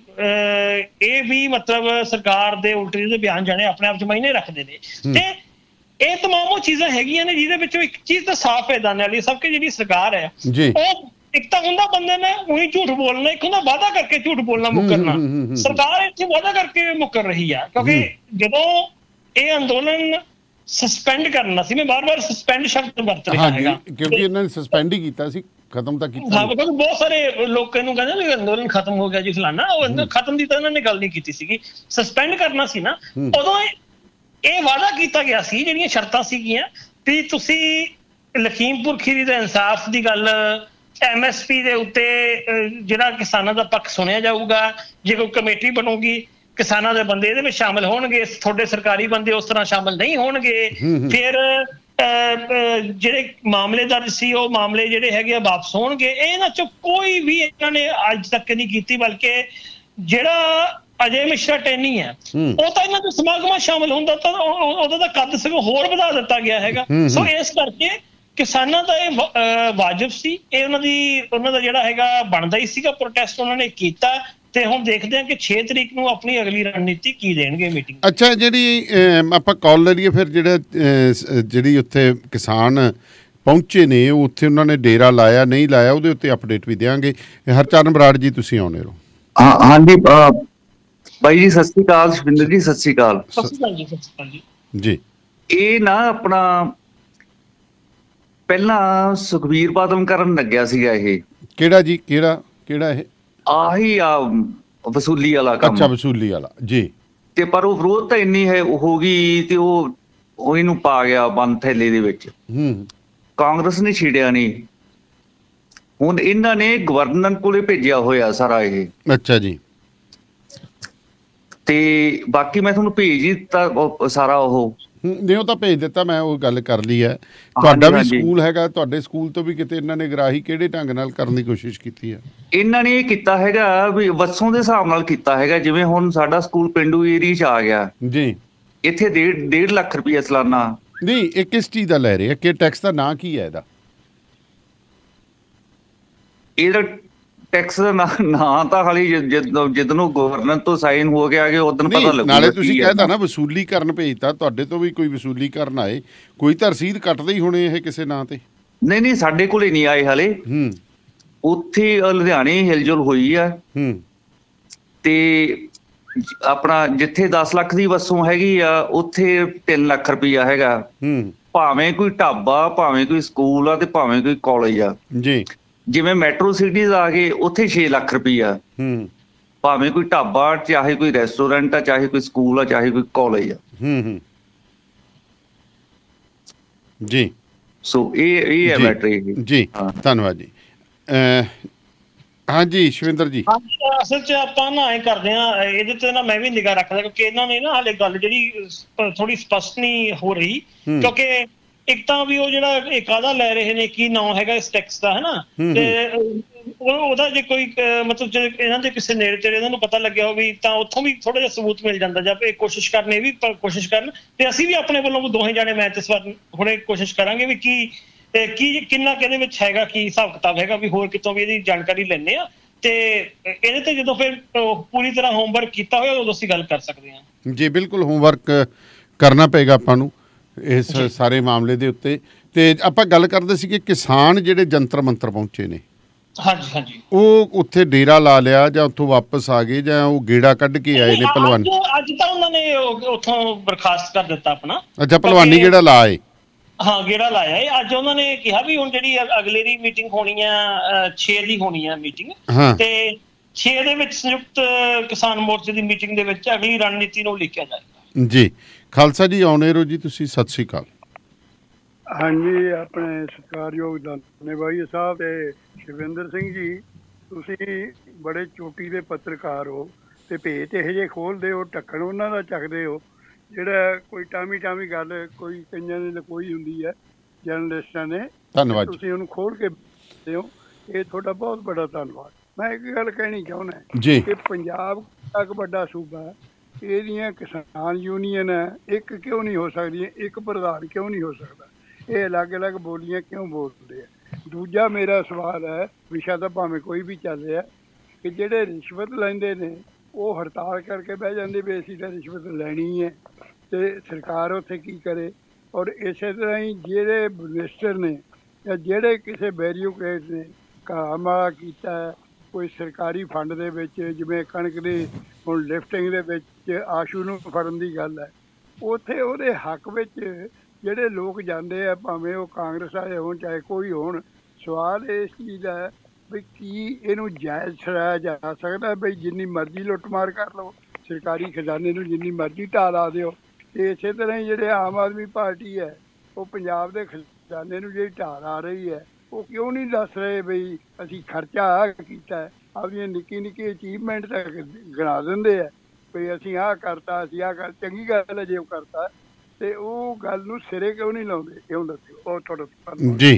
ਇਹ ਵੀ ਮਤਲਬ ਸਰਕਾਰ ਦੇ ਉਲਟੇ ਦੇ ਬਿਆਨ ਜਾਣੇ ਆਪਣੇ ਆਪ 'ਚ ਮਾਇਨੇ ਰੱਖਦੇ ਨੇ। ਤੇ ਇਹ ਤਮਾਮ ਉਹ ਚੀਜ਼ਾਂ ਹੈਗੀਆਂ ਨੇ ਜਿਹਦੇ ਵਿੱਚੋਂ ਇੱਕ ਚੀਜ਼ ਤਾਂ ਸਾਫ਼ ਹੈ ਦਾਨੇ ਵਾਲੀ, ਸਭ ਕਿ ਜਿਹੜੀ ਸਰਕਾਰ ਹੈ ਉਹ ਇੱਕ ਤਾਂ ਹੁੰਦਾ ਬੰਦੇ ਨੇ ਉਹੀ ਝੂਠ ਬੋਲਣਾ, ਇੱਕ ਹੁੰਦਾ ਵਾਅਦਾ ਕਰਕੇ ਝੂਠ ਬੋਲਣਾ, ਮੁੱਕਰਨਾ। ਸਰਕਾਰ ਇੱਥੇ ਵਾਅਦਾ ਕਰਕੇ ਮੁੱਕਰ ਰਹੀ ਆ, ਕਿਉਂਕਿ ਜਦੋਂ ਇਹ ਅੰਦੋਲਨ ਸਸਪੈਂਡ ਕਰਨਾ ਸੀ, ਮੈਂ ਬਾਰ-ਬਾਰ ਸਸਪੈਂਡ ਸ਼ਬਦ ਵਰਤ ਰਿਹਾ ਹੈਗਾ ਕਿਉਂਕਿ ਇਹਨਾਂ ਨੇ ਸਸਪੈਂਡ ਹੀ ਕੀਤਾ ਸੀ, ਖਤਮ ਤਾਂ ਕੀਤਾ। ਹਾਂ, ਕਿਉਂਕਿ ਬਹੁਤ ਸਾਰੇ ਲੋਕ ਇਹਨੂੰ ਕਹਿੰਦੇ ਵੀ ਅੰਦੋਲਨ ਖਤਮ ਹੋ ਗਿਆ ਜੀ ਫਲਾਨਾ, ਉਹ ਖਤਮ ਦੀ ਤਾਂ ਇਹਨਾਂ ਨੇ ਗੱਲ ਨਹੀਂ ਕੀਤੀ ਸੀਗੀ, ਸਸਪੈਂਡ ਕਰਨਾ ਸੀ ਨਾ। ਉਦੋਂ ਇਹ ਵਾਅਦਾ ਕੀਤਾ ਗਿਆ ਸੀ, ਜਿਹੜੀਆਂ ਸ਼ਰਤਾਂ ਸੀਗੀਆਂ ਵੀ ਤੁਸੀਂ ਲਖੀਮਪੁਰ ਖੀਰੀ ਦੇ ਇਨਸਾਫ ਦੀ ਗੱਲ, MSP ਦੇ ਉੱਤੇ ਜਿਹੜਾ ਕਿਸਾਨਾਂ ਦਾ ਪੱਖ ਸੁਣਿਆ ਜਾਊਗਾ, ਜੇ ਕੋਈ ਕਮੇਟੀ ਬਣੂਗੀ ਕਿਸਾਨਾਂ ਦੇ ਬੰਦੇ ਇਹਦੇ ਵਿੱਚ ਸ਼ਾਮਿਲ ਹੋਣਗੇ, ਤੁਹਾਡੇ ਸਰਕਾਰੀ ਬੰਦੇ ਉਸ ਤਰ੍ਹਾਂ ਸ਼ਾਮਿਲ ਨਹੀਂ ਹੋਣਗੇ। ਫਿਰ ਜਿਹੜੇ ਮਾਮਲੇ ਦਰਜ ਸੀ ਉਹ ਮਾਮਲੇ ਜਿਹੜੇ ਹੈਗੇ ਆ ਵਾਪਸ ਹੋਣਗੇ। ਇਹਨਾਂ ਚੋਂ ਕੋਈ ਵੀ ਇਹਨਾਂ ਨੇ ਅੱਜ ਤੱਕ ਨਹੀਂ ਕੀਤੀ, ਬਲਕਿ ਜਿਹੜਾ ਅਜੇ ਮਿਸ਼ਰਾ ਟੈਨੀ ਹੈ ਉਹ ਤਾਂ ਇਹਨਾਂ ਦੇ ਸਮਾਗਮਾਂ ਸ਼ਾਮਿਲ ਹੁੰਦਾ ਤਾਂ ਉਹਦਾ ਤਾਂ ਕੱਦ ਸਗੋਂ ਹੋਰ ਵਧਾ ਦਿੱਤਾ ਗਿਆ ਹੈਗਾ। ਸੋ ਇਸ ਕਰਕੇ ਕਿਸਾਨਾਂ ਦਾ ਇਹ ਵਾਜਬ ਸੀ, ਇਹ ਉਹਨਾਂ ਦਾ ਜਿਹੜਾ ਹੈਗਾ ਬਣਦਾ ਹੀ ਸੀਗਾ ਪ੍ਰੋਟੈਸਟ, ਉਹਨਾਂ ਨੇ ਕੀਤਾ। ਤੇ ਹੁਣ ਦੇਖਦੇ ਹਾਂ ਕਿ 6 ਤਰੀਕ ਨੂੰ ਆਪਣੀ ਅਗਲੀ ਰਣਨੀਤੀ ਕੀ ਦੇਣਗੇ ਮੀਟਿੰਗ। ਅੱਛਾ, ਜਿਹੜੀ ਆਪਾਂ ਕਾਲ ਲੈ ਲਈਏ ਫਿਰ, ਜਿਹੜੀ ਉੱਥੇ ਕਿਸਾਨ ਪਹੁੰਚੇ ਨੇ ਉੱਥੇ ਉਹਨਾਂ ਨੇ ਡੇਰਾ ਲਾਇਆ ਨਹੀਂ ਲਾਇਆ, ਉਹਦੇ ਉੱਤੇ ਅਪਡੇਟ ਵੀ ਦਿਆਂਗੇ। ਹਰਚਰਨ ਬਰਾੜ ਜੀ ਤੁਸੀਂ ਆਉਣੇ ਰਹੋ। ਹਾਂਜੀ ਬਾਈ ਜੀ, ਸਤਿ ਸ਼੍ਰੀ ਅਕਾਲ। ਸ਼ਵਿੰਦਰ ਜੀ ਸਤਿ ਸ਼੍ਰੀ ਅਕਾਲ। ਸਤਿ ਸ਼੍ਰੀ ਅਕਾਲ ਜੀ। ਸਤਿ ਸ਼੍ਰੀ ਅਕਾਲ ਜੀ। ਇਹ ਨਾ ਆਪਣਾ ਪਹਿਲਾਂ ਸੁਖਬੀਰ ਬਾਦਲ ਕਰਨ ਲੱਗਿਆ ਸੀਗਾ। ਇਹ ਕਿਹੜਾ ਜੀ? ਕਿਹੜਾ ਇਹ? ਆਹੀ ਆ ਵਸੂਲੀ ਵਾਲਾ ਕੰਮ। ਅੱਛਾ, ਵਸੂਲੀ ਵਾਲਾ ਜੀ। ਤੇ ਪਰ ਉਹ ਵਿਰੋਧ ਤਾਂ ਇੰਨੀ ਹੈ ਹੋ ਗਈ ਤੇ ਉਹ ਇਹਨੂੰ ਪਾ ਗਿਆ ਬੰਦ ਥੈਲੇ ਦੇ ਵਿੱਚ। ਕਾਂਗਰਸ ਨੇ ਛੇੜਿਆ ਨਹੀਂ। ਹੁਣ ਇਹਨਾਂ ਨੇ ਗਵਰਨਰ ਕੋਲੇ ਭੇਜਿਆ ਹੋਇਆ ਸਾਰਾ ਇਹ। ਅੱਛਾ ਜੀ। ਤੇ ਬਾਕੀ ਮੈਂ ਤੁਹਾਨੂੰ ਭੇਜ ਹੀ ਦਿੱਤਾ ਸਾਰਾ। ਉਹ ਨਹੀਂ, ਉਹ ਤਾਂ ਭੇਜ ਦਿੱਤਾ, ਮੈਂ ਉਹ ਗੱਲ ਕਰ ਲਈ ਹੈ। ਤੁਹਾਡਾ ਵੀ ਸਕੂਲ ਹੈਗਾ, ਤੁਹਾਡੇ ਸਕੂਲ ਤੋਂ ਵੀ ਕਿਤੇ ਇਹਨਾਂ ਨੇ ਗਰਾਹੀ ਕਿਹੜੇ ਢੰਗ ਨਾਲ ਕਰਨ ਦੀ ਕੋਸ਼ਿਸ਼ ਕੀਤੀ ਹੈ? ਇਹਨਾਂ ਨੇ ਇਹ ਕੀਤਾ ਹੈਗਾ ਵੀ ਵਸੋਂ ਦੇ ਹਿਸਾਬ ਨਾਲ ਕੀਤਾ ਹੈਗਾ। ਜਿਵੇਂ ਹੁਣ ਸਾਡਾ ਸਕੂਲ ਪਿੰਡੂ ਏਰੀਆ 'ਚ ਆ ਗਿਆ ਜੀ, ਇੱਥੇ 1.5 ਲੱਖ ਰੁਪਇਆ ਸਾਲਾਨਾ। ਨਹੀਂ, ਇਹ ਕਿਸ ਚੀਜ਼ ਦਾ ਲੈ ਰਹੇ ਆ? ਕਿ ਟੈਕਸ ਦਾ ਨਾਂ ਕੀ ਹੈ ਇਹਦਾ? ਇਹਦਾ ਟੈਕਸ ਦਾ ਨਾ ਤਾਂ ਹਾਲੀ ਜਦੋਂ ਗਵਰਨਰ ਤੋਂ ਸਾਈਨ ਹੋ ਕੇ ਆ ਗਏ ਉਦੋਂ ਪਤਾ ਲੱਗੂਗਾ। ਨਾਲੇ ਤੁਸੀਂ ਕਹਿਤਾ ਨਾ ਵਸੂਲੀ ਕਰਨ ਭੇਜਤਾ, ਤੁਹਾਡੇ ਤੋਂ ਵੀ ਕੋਈ ਵਸੂਲੀ ਕਰਨ ਆਏ, ਕੋਈ ਤਾਂ ਰਸੀਦ ਕੱਟਦੇ ਹੀ ਹੋਣੇ ਇਹ ਕਿਸੇ ਨਾਂ ਤੇ। ਨਹੀਂ ਸਾਡੇ ਕੋਲੇ ਨਹੀਂ ਆਏ ਹਾਲੇ। ਉੱਥੇ ਲੁਧਿਆਣੇ ਹਿਲਜੁਲ ਹੋਈ ਆ ਤੇ ਆਪਣਾ ਜਿੱਥੇ 10 ਲੱਖ ਦੀ ਵਸੋਂ ਹੈਗੀ ਆ ਉੱਥੇ 3 ਲੱਖ ਰੁਪਈਆ ਹੈਗਾ। ਭਾਵੇਂ ਕੋਈ ਢਾਬਾ, ਭਾਵੇਂ ਕੋਈ ਸਕੂਲ ਆ ਤੇ ਭਾਵੇਂ ਕੋਈ ਕਾਲਜ ਆ ਜੀ। ਜਿਵੇਂ ਮੈਟਰੋ ਸਿਟੀਜ਼ ਆ ਗਏ ਉੱਥੇ 6 ਲੱਖ ਰੁਪਈਆ, ਭਾਵੇਂ ਕੋਈ ਢਾਬਾ, ਚਾਹੇ ਕੋਈ ਰੈਸਟੋਰੈਂਟ ਆ, ਚਾਹੇ ਕੋਈ ਸਕੂਲ ਆ, ਚਾਹੇ ਕੋਈ ਕਾਲਜ ਆ ਜੀ। ਸੋ ਇਹ ਹੈ ਮੈਟਰ ਜੀ। ਧੰਨਵਾਦ ਜੀ। ਹਾਂਜੀ ਸ਼ਵਿੰਦਰ ਜੀ। ਅਸਲ 'ਚ ਆਪਾਂ ਨਾ ਐਂ ਕਰਦੇ ਹਾਂ, ਇਹਦੇ ਤੇ ਨਾ ਮੈਂ ਵੀ ਨਿਗਾਹ ਰੱਖਦਾ ਕਿਉਂਕਿ ਇਹਨਾਂ ਨੇ ਨਾ ਹਾਲੇ ਗੱਲ ਜਿਹੜੀ ਥੋੜੀ ਸਪਸ਼ਟ ਨਹੀਂ ਹੋ ਰਹੀ। ਕਿਉਂਕਿ ਇੱਕ ਤਾਂ ਵੀ ਉਹ ਜਿਹੜਾ ਇਹ ਕਾਹਦਾ ਲੈ ਰਹੇ ਨੇ, ਕੀ ਨਾਂ ਹੈਗਾ ਇਸ ਟੈਕਸ ਦਾ, ਹਨਾ, ਤੇ ਉਹਦਾ ਜੇ ਕੋਈ ਮਤਲਬ ਜੇ ਇਹਨਾਂ ਦੇ ਕਿਸੇ ਨੇੜੇ ਤੇੜੇ ਇਹਨਾਂ ਨੂੰ ਪਤਾ ਲੱਗਿਆ ਹੋਵੇ ਤਾਂ ਉੱਥੋਂ ਵੀ ਥੋੜਾ ਜਿਹਾ ਸਬੂਤ ਮਿਲ ਜਾਂਦਾ। ਜਾਂ ਇਹ ਕੋਸ਼ਿਸ਼ ਕਰਨ, ਇਹ ਵੀ ਕੋਸ਼ਿਸ਼ ਕਰਨ ਤੇ ਅਸੀਂ ਵੀ ਆਪਣੇ ਵੱਲੋਂ ਦੋਹੇ ਜਾਣੇ ਮੈਂ ਤੇ ਇਸ ਵਾਰ ਹੁਣੇ ਕੋਸ਼ਿਸ਼ ਕਰਾਂਗੇ ਵੀ ਕੀ ਕਿੰਨਾ ਕਿਹਦੇ ਵਿੱਚ ਹੈਗਾ, ਕੀ ਹਿਸਾਬ ਕਿਤਾਬ ਹੈਗਾ, ਵੀ ਹੋਰ ਕਿਤੋਂ ਵੀ ਇਹਦੀ ਜਾਣਕਾਰੀ ਲੈਂਦੇ ਆ ਤੇ ਇਹਦੇ ਤੇ ਜਦੋਂ ਫਿਰ ਪੂਰੀ ਤਰ੍ਹਾਂ ਹੋਮਵਰਕ ਕੀਤਾ ਹੋਇਆ ਉਦੋਂ ਅਸੀਂ ਗੱਲ ਕਰ ਸਕਦੇ ਹਾਂ। ਜੀ ਬਿਲਕੁਲ, ਹੋਮਵਰਕ ਕਰਨਾ ਪਏਗਾ ਆਪਾਂ ਨੂੰ ਇਸ ਸਾਰੇ ਮਾਮਲੇ ਦੇ ਉੱਤੇ। ਤੇ ਆਪਾਂ ਗੱਲ ਕਰਦੇ ਸੀ ਕਿ ਕਿਸਾਨ ਜਿਹੜੇ ਜੰਤਰ ਮੰਤਰ ਪਹੁੰਚੇ ਨੇ, ਹਾਂਜੀ, ਉਹ ਉੱਥੇ ਡੇਰਾ ਲਾ ਲਿਆ ਜਾਂ ਉੱਥੋਂ ਵਾਪਸ ਆ ਗਏ ਜਾਂ ਉਹ ਗੇੜਾ ਕੱਢ ਕੇ ਆਏ ਨੇ ਭਲਵਾਨੀ? ਅੱਜ ਤਾਂ ਉਹਨਾਂ ਨੇ ਉੱਥੋਂ ਬਰਖਾਸਤ ਕਰ ਦਿੱਤਾ ਆਪਣਾ। ਅੱਛਾ, ਭਲਵਾਨੀ ਗੇੜਾ ਲਾਏ? ਹਾਂ, ਗੇੜਾ ਲਾਇਆ ਹੈ। ਅੱਜ ਉਹਨਾਂ ਨੇ ਕਿਹਾ ਵੀ ਹੁਣ ਜਿਹੜੀ ਅਗਲੇ ਦੀ ਮੀਟਿੰਗ ਹੋਣੀ ਆ 6 ਦੀ ਹੋਣੀ ਆ ਮੀਟਿੰਗ, ਤੇ 6 ਦੇ ਵਿੱਚ ਸੰਯੁਕਤ ਕਿਸਾਨ ਮੋਰਚੇ ਦੀ ਮੀਟਿੰਗ ਦੇ ਵਿੱਚ ਅਗਲੀ ਰਣਨੀਤੀ ਨੂੰ ਲਿਖਿਆ ਜਾਏਗਾ ਜੀ। ਖਾਲਸਾ ਜੀ ਆਉਣੇ ਰੋ ਜੀ, ਤੁਸੀਂ ਸਤਿ ਸ਼੍ਰੀ ਅਕਾਲ। ਹਾਂਜੀ, ਆਪਣੇ ਸਤਿਕਾਰਯੋਗ ਧੰਨਵਾਦ ਸਾਹਿਬ ਤੇ ਸ਼ਿਵਿੰਦਰ ਸਿੰਘ ਜੀ, ਤੁਸੀਂ ਬੜੇ ਚੋਟੀ ਦੇ ਪੱਤਰਕਾਰ ਹੋ ਤੇ ਭੇਤ ਇਹੋ ਜਿਹੇ ਖੋਲਦੇ ਹੋ, ਢੱਕਣ ਉਹਨਾਂ ਦਾ ਚੱਕਦੇ ਹੋ ਜਿਹੜਾ ਕੋਈ ਟਾਮੀ ਗੱਲ ਕੋਈ ਕਈਆਂ ਨੇ ਲਕੋਈ ਹੁੰਦੀ ਹੈ ਜਰਨਲਿਸਟਾਂ ਨੇ। ਧੰਨਵਾਦ, ਤੁਸੀਂ ਉਹਨੂੰ ਖੋਲ ਕੇ ਦਿਓ, ਇਹ ਤੁਹਾਡਾ ਬਹੁਤ ਬੜਾ ਧੰਨਵਾਦ। ਮੈਂ ਇੱਕ ਗੱਲ ਕਹਿਣੀ ਚਾਹੁੰਦਾ ਕਿ ਪੰਜਾਬ ਇੱਕ ਵੱਡਾ ਸੂਬਾ ਹੈ, ਇਹਦੀਆਂ ਕਿਸਾਨ ਯੂਨੀਅਨ ਹੈ, ਇੱਕ ਕਿਉਂ ਨਹੀਂ ਹੋ ਸਕਦੀ, ਇੱਕ ਪ੍ਰਧਾਨ ਕਿਉਂ ਨਹੀਂ ਹੋ ਸਕਦਾ, ਇਹ ਅਲੱਗ-ਅਲੱਗ ਬੋਲੀਆਂ ਕਿਉਂ ਬੋਲਦੇ ਆ। ਦੂਜਾ ਮੇਰਾ ਸਵਾਲ ਹੈ, ਵਿਸ਼ਾ ਤਾਂ ਭਾਵੇਂ ਕੋਈ ਵੀ ਚੱਲ ਰਿਹਾ, ਕਿ ਜਿਹੜੇ ਰਿਸ਼ਵਤ ਲੈਂਦੇ ਨੇ ਉਹ ਹੜਤਾਲ ਕਰਕੇ ਬਹਿ ਜਾਂਦੇ ਵੀ ਅਸੀਂ ਤਾਂ ਰਿਸ਼ਵਤ ਲੈਣੀ ਹੈ, ਤੇ ਸਰਕਾਰ ਉੱਥੇ ਕੀ ਕਰੇ। ਔਰ ਇਸੇ ਤਰ੍ਹਾਂ ਹੀ ਜਿਹੜੇ ਮਿਨਿਸਟਰ ਨੇ ਜਾਂ ਜਿਹੜੇ ਕਿਸੇ ਬੈਰੀਓਕਰੇਟ ਨੇ ਕਾਮਾ ਕੀਤਾ ਕੋਈ ਸਰਕਾਰੀ ਫੰਡ ਦੇ ਵਿੱਚ, ਜਿਵੇਂ ਕਣਕ ਦੀ ਹੁਣ ਲਿਫਟਿੰਗ ਦੇ ਵਿੱਚ ਆਸ਼ੂ ਨੂੰ ਫੜਨ ਦੀ ਗੱਲ ਹੈ, ਉੱਥੇ ਉਹਦੇ ਹੱਕ ਵਿੱਚ ਜਿਹੜੇ ਲੋਕ ਜਾਂਦੇ ਆ, ਭਾਵੇਂ ਉਹ ਕਾਂਗਰਸ ਵਾਲੇ ਹੋਣ ਚਾਹੇ ਕੋਈ ਹੋਣ, ਸਵਾਲ ਇਸ ਚੀਜ਼ ਦਾ ਹੈ ਵੀ ਕੀ ਇਹਨੂੰ ਜਾਇਜ਼ ਠਹਿਰਾਇਆ ਜਾ ਸਕਦਾ ਬਈ ਜਿੰਨੀ ਮਰਜ਼ੀ ਲੁੱਟਮਾਰ ਕਰ ਲਓ, ਸਰਕਾਰੀ ਖਜ਼ਾਨੇ ਨੂੰ ਜਿੰਨੀ ਮਰਜ਼ੀ ਢਾਹ ਲਾ ਦਿਓ। ਤੇ ਇਸੇ ਤਰ੍ਹਾਂ ਹੀ ਜਿਹੜੇ ਆਮ ਆਦਮੀ ਪਾਰਟੀ ਹੈ ਉਹ ਪੰਜਾਬ ਦੇ ਖਜ਼ਾਨੇ ਨੂੰ ਜਿਹੜੀ ਢਾਹ ਲਾ ਰਹੀ ਹੈ, ਉਹ ਕਿਉਂ ਨਹੀਂ ਦੱਸ ਰਹੇ ਬਈ ਅਸੀਂ ਖਰਚਾ ਆਹ ਕੀਤਾ ਹੈ। ਆਪਣੀਆਂ ਨਿੱਕੀ ਅਚੀਵਮੈਂਟ ਤੱਕ ਗਿਣਾ ਦਿੰਦੇ ਆ ਵੀ ਅਸੀਂ ਆਹ ਕਰਤਾ, ਅਸੀਂ ਆਹ ਕਰ, ਚੰਗੀ ਗੱਲ ਹੈ ਜੇ ਉਹ ਕਰਤਾ, ਤੇ ਉਹ ਗੱਲ ਨੂੰ ਸਿਰੇ ਕਿਉਂ ਨਹੀਂ ਲਾਉਂਦੇ, ਕਿਉਂ ਦੱਸਿਓ। ਉਹ ਤੁਹਾਡਾ ਜੀ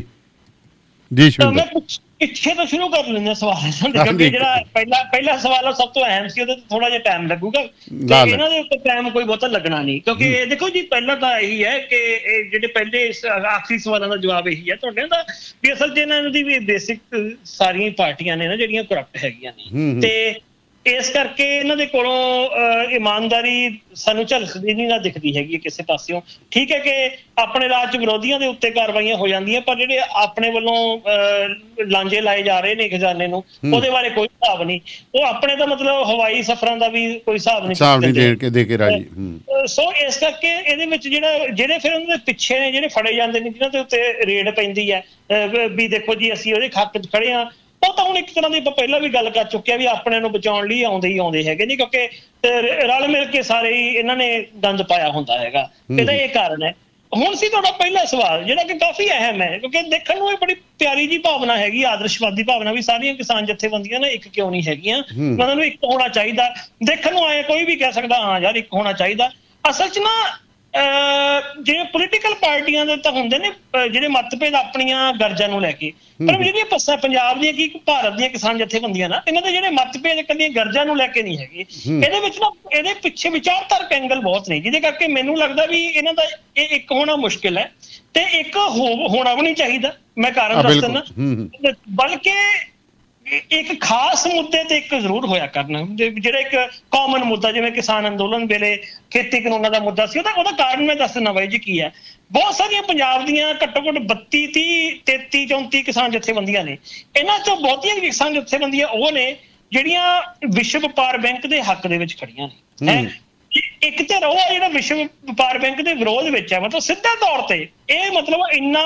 ਪਿੱਛੇ ਤੋਂ ਸ਼ੁਰੂ ਕਰ ਲੈਂਦੇ ਸਵਾਲ, ਕਿਉਂਕਿ ਜਿਹੜਾ ਪਹਿਲਾ ਸਵਾਲ ਸਭ ਤੋਂ ਅਹਿਮ ਸੀ, ਉਹਦੇ ਤੇ ਥੋੜਾ ਜਿਹਾ ਟਾਈਮ ਲੱਗੂਗਾ ਤੇ ਇਹਨਾਂ ਦੇ ਉੱਤੇ ਟਾਈਮ ਕੋਈ ਬਹੁਤਾ ਲੱਗਣਾ ਨਹੀਂ। ਕਿਉਂਕਿ ਦੇਖੋ ਜੀ, ਪਹਿਲਾਂ ਤਾਂ ਇਹੀ ਹੈ ਕਿ ਜਿਹੜੇ ਪਹਿਲੇ ਆਖਰੀ ਸਵਾਲਾਂ ਦਾ ਜਵਾਬ ਇਹੀ ਹੈ ਤੁਹਾਡੇ ਦਾ ਵੀ ਅਸਲ 'ਚ ਇਹਨਾਂ ਦੀ ਵੀ ਬੇਸਿਕ ਸਾਰੀਆਂ ਪਾਰਟੀਆਂ ਨੇ ਨਾ ਜਿਹੜੀਆਂ ਕਰਪਟ ਹੈਗੀਆਂ ਨੇ, ਤੇ ਇਸ ਕਰਕੇ ਇਹਨਾਂ ਦੇ ਕੋਲੋਂ ਇਮਾਨਦਾਰੀ ਸਾਨੂੰ ਝਲਕਦੀ ਨਹੀਂ ਨਾ ਦਿਖਦੀ ਹੈਗੀ ਕਿਸੇ ਪਾਸਿਓਂ। ਠੀਕ ਹੈ ਕਿ ਆਪਣੇ ਰਾਜ 'ਚ ਵਿਰੋਧੀਆਂ ਦੇ ਉੱਤੇ ਕਾਰਵਾਈਆਂ ਹੋ ਜਾਂਦੀਆਂ, ਪਰ ਜਿਹੜੇ ਆਪਣੇ ਵੱਲੋਂ ਲਾਂਝੇ ਲਾਏ ਜਾ ਰਹੇ ਨੇ ਖਜ਼ਾਨੇ ਨੂੰ, ਉਹਦੇ ਬਾਰੇ ਕੋਈ ਹਿਸਾਬ ਨਹੀਂ। ਉਹ ਆਪਣੇ ਤਾਂ ਮਤਲਬ ਹਵਾਈ ਸਫ਼ਰਾਂ ਦਾ ਵੀ ਕੋਈ ਹਿਸਾਬ ਨਹੀਂ ਦੇ ਕੇ ਰਾਜੀ। ਸੋ ਇਸ ਕਰਕੇ ਇਹਦੇ ਵਿੱਚ ਜਿਹੜੇ ਫਿਰ ਉਹਨਾਂ ਦੇ ਪਿੱਛੇ ਨੇ, ਜਿਹੜੇ ਫੜੇ ਜਾਂਦੇ ਨੇ, ਜਿਹਨਾਂ ਦੇ ਉੱਤੇ ਰੇਡ ਪੈਂਦੀ ਹੈ ਵੀ ਦੇਖੋ ਜੀ ਅਸੀਂ ਉਹਦੇ ਹੱਕ 'ਚ ਖੜੇ ਹਾਂ, ਉਹ ਤਾਂ ਹੁਣ ਇੱਕ ਤਰ੍ਹਾਂ ਦੀ ਆਪਾਂ ਪਹਿਲਾਂ ਵੀ ਗੱਲ ਕਰ ਚੁੱਕੇ ਆ ਵੀ ਆਪਣੇ ਨੂੰ ਬਚਾਉਣ ਲਈ ਆਉਂਦੇ ਹੈਗੇ ਨਹੀਂ, ਕਿਉਂਕਿ ਰਲ ਮਿਲ ਕੇ ਸਾਰੇ ਹੀ ਇਹਨਾਂ ਨੇ ਗੰਦ ਪਾਇਆ ਹੁੰਦਾ ਹੈਗਾ। ਇਹਦਾ ਇਹ ਕਾਰਨ ਹੈ। ਹੁਣ ਸੀ ਤੁਹਾਡਾ ਪਹਿਲਾ ਸਵਾਲ ਜਿਹੜਾ ਕਿ ਕਾਫੀ ਅਹਿਮ ਹੈ, ਕਿਉਂਕਿ ਦੇਖਣ ਨੂੰ ਇਹ ਬੜੀ ਪਿਆਰੀ ਜੀ ਭਾਵਨਾ ਹੈਗੀ, ਆਦਰਸ਼ਵਾਦੀ ਭਾਵਨਾ ਵੀ ਸਾਰੀਆਂ ਕਿਸਾਨ ਜਥੇਬੰਦੀਆਂ ਨੇ ਇੱਕ ਕਿਉਂ ਨਹੀਂ ਹੈਗੀਆਂ, ਉਹਨਾਂ ਨੂੰ ਇੱਕ ਹੋਣਾ ਚਾਹੀਦਾ। ਦੇਖਣ ਨੂੰ ਆਏ ਕੋਈ ਵੀ ਕਹਿ ਸਕਦਾ ਹਾਂ ਯਾਰ ਇੱਕ ਹੋਣਾ ਚਾਹੀਦਾ। ਅਸਲ 'ਚ ਨਾ ਜਿਵੇਂ ਪੋਲੀਟੀਕਲ ਪਾਰਟੀਆਂ ਦੇ ਤਾਂ ਹੁੰਦੇ ਨੇ ਜਿਹੜੇ ਮਤਭੇਦ ਆਪਣੀਆਂ ਗਰਜਾਂ ਨੂੰ ਲੈ ਕੇ, ਪਰ ਜਿਹੜੀਆਂ ਪੰਜਾਬ ਦੀਆਂ ਕੀ ਭਾਰਤ ਦੀਆਂ ਕਿਸਾਨ ਜਥੇਬੰਦੀਆਂ ਨਾ, ਇਹਨਾਂ ਦੇ ਜਿਹੜੇ ਮਤਭੇਦ ਇਕੱਲੀਆਂ ਗਰਜਾਂ ਨੂੰ ਲੈ ਕੇ ਨਹੀਂ ਹੈਗੇ, ਇਹਦੇ ਵਿੱਚ ਨਾ ਇਹਦੇ ਪਿੱਛੇ ਵਿਚਾਰਧਾਰਕ ਐਂਗਲ ਬਹੁਤ ਨੇ, ਜਿਹਦੇ ਕਰਕੇ ਮੈਨੂੰ ਲੱਗਦਾ ਵੀ ਇਹਨਾਂ ਦਾ ਇਹ ਇੱਕ ਹੋਣਾ ਮੁਸ਼ਕਿਲ ਹੈ ਤੇ ਇੱਕ ਹੋਣਾ ਵੀ ਨਹੀਂ ਚਾਹੀਦਾ। ਮੈਂ ਕਾਰਨ ਦੱਸ ਦਿੰਦਾ, ਬਲਕਿ ਇੱਕ ਖਾਸ ਮੁੱਦੇ ਤੇ ਇੱਕ ਜ਼ਰੂਰ ਹੋਇਆ ਕਰਨ, ਜਿਹੜਾ ਇੱਕ ਕਾਮਨ ਮੁੱਦਾ ਜਿਵੇਂ ਕਿਸਾਨ ਅੰਦੋਲਨ ਵੇਲੇ ਖੇਤੀ ਕਾਨੂੰਨਾਂ ਦਾ ਮੁੱਦਾ ਸੀ, ਉਹਦਾ ਕਾਰਨ ਮੈਂ ਦੱਸ ਦਿੰਦਾ ਬਾਈ ਜੀ ਕੀ ਹੈ। ਬਹੁਤ ਸਾਰੀਆਂ ਪੰਜਾਬ ਦੀਆਂ ਘੱਟੋ ਘੱਟ 32, 30, 33, 34 ਕਿਸਾਨ ਜਥੇਬੰਦੀਆਂ ਨੇ। ਇਹਨਾਂ ਚੋਂ ਬਹੁਤੀਆਂ ਕਿਸਾਨ ਜਥੇਬੰਦੀਆਂ ਉਹ ਨੇ ਜਿਹੜੀਆਂ ਵਿਸ਼ਵ ਵਪਾਰ ਬੈਂਕ ਦੇ ਹੱਕ ਦੇ ਵਿੱਚ ਖੜੀਆਂ ਨੇ। ਇੱਕ ਤੇ ਉਹ ਜਿਹੜਾ ਵਿਸ਼ਵ ਵਪਾਰ ਬੈਂਕ ਦੇ ਵਿਰੋਧ ਵਿੱਚ ਹੈ, ਮਤਲਬ ਸਿੱਧੇ ਤੌਰ ਤੇ ਇਹ ਮਤਲਬ ਇੰਨਾ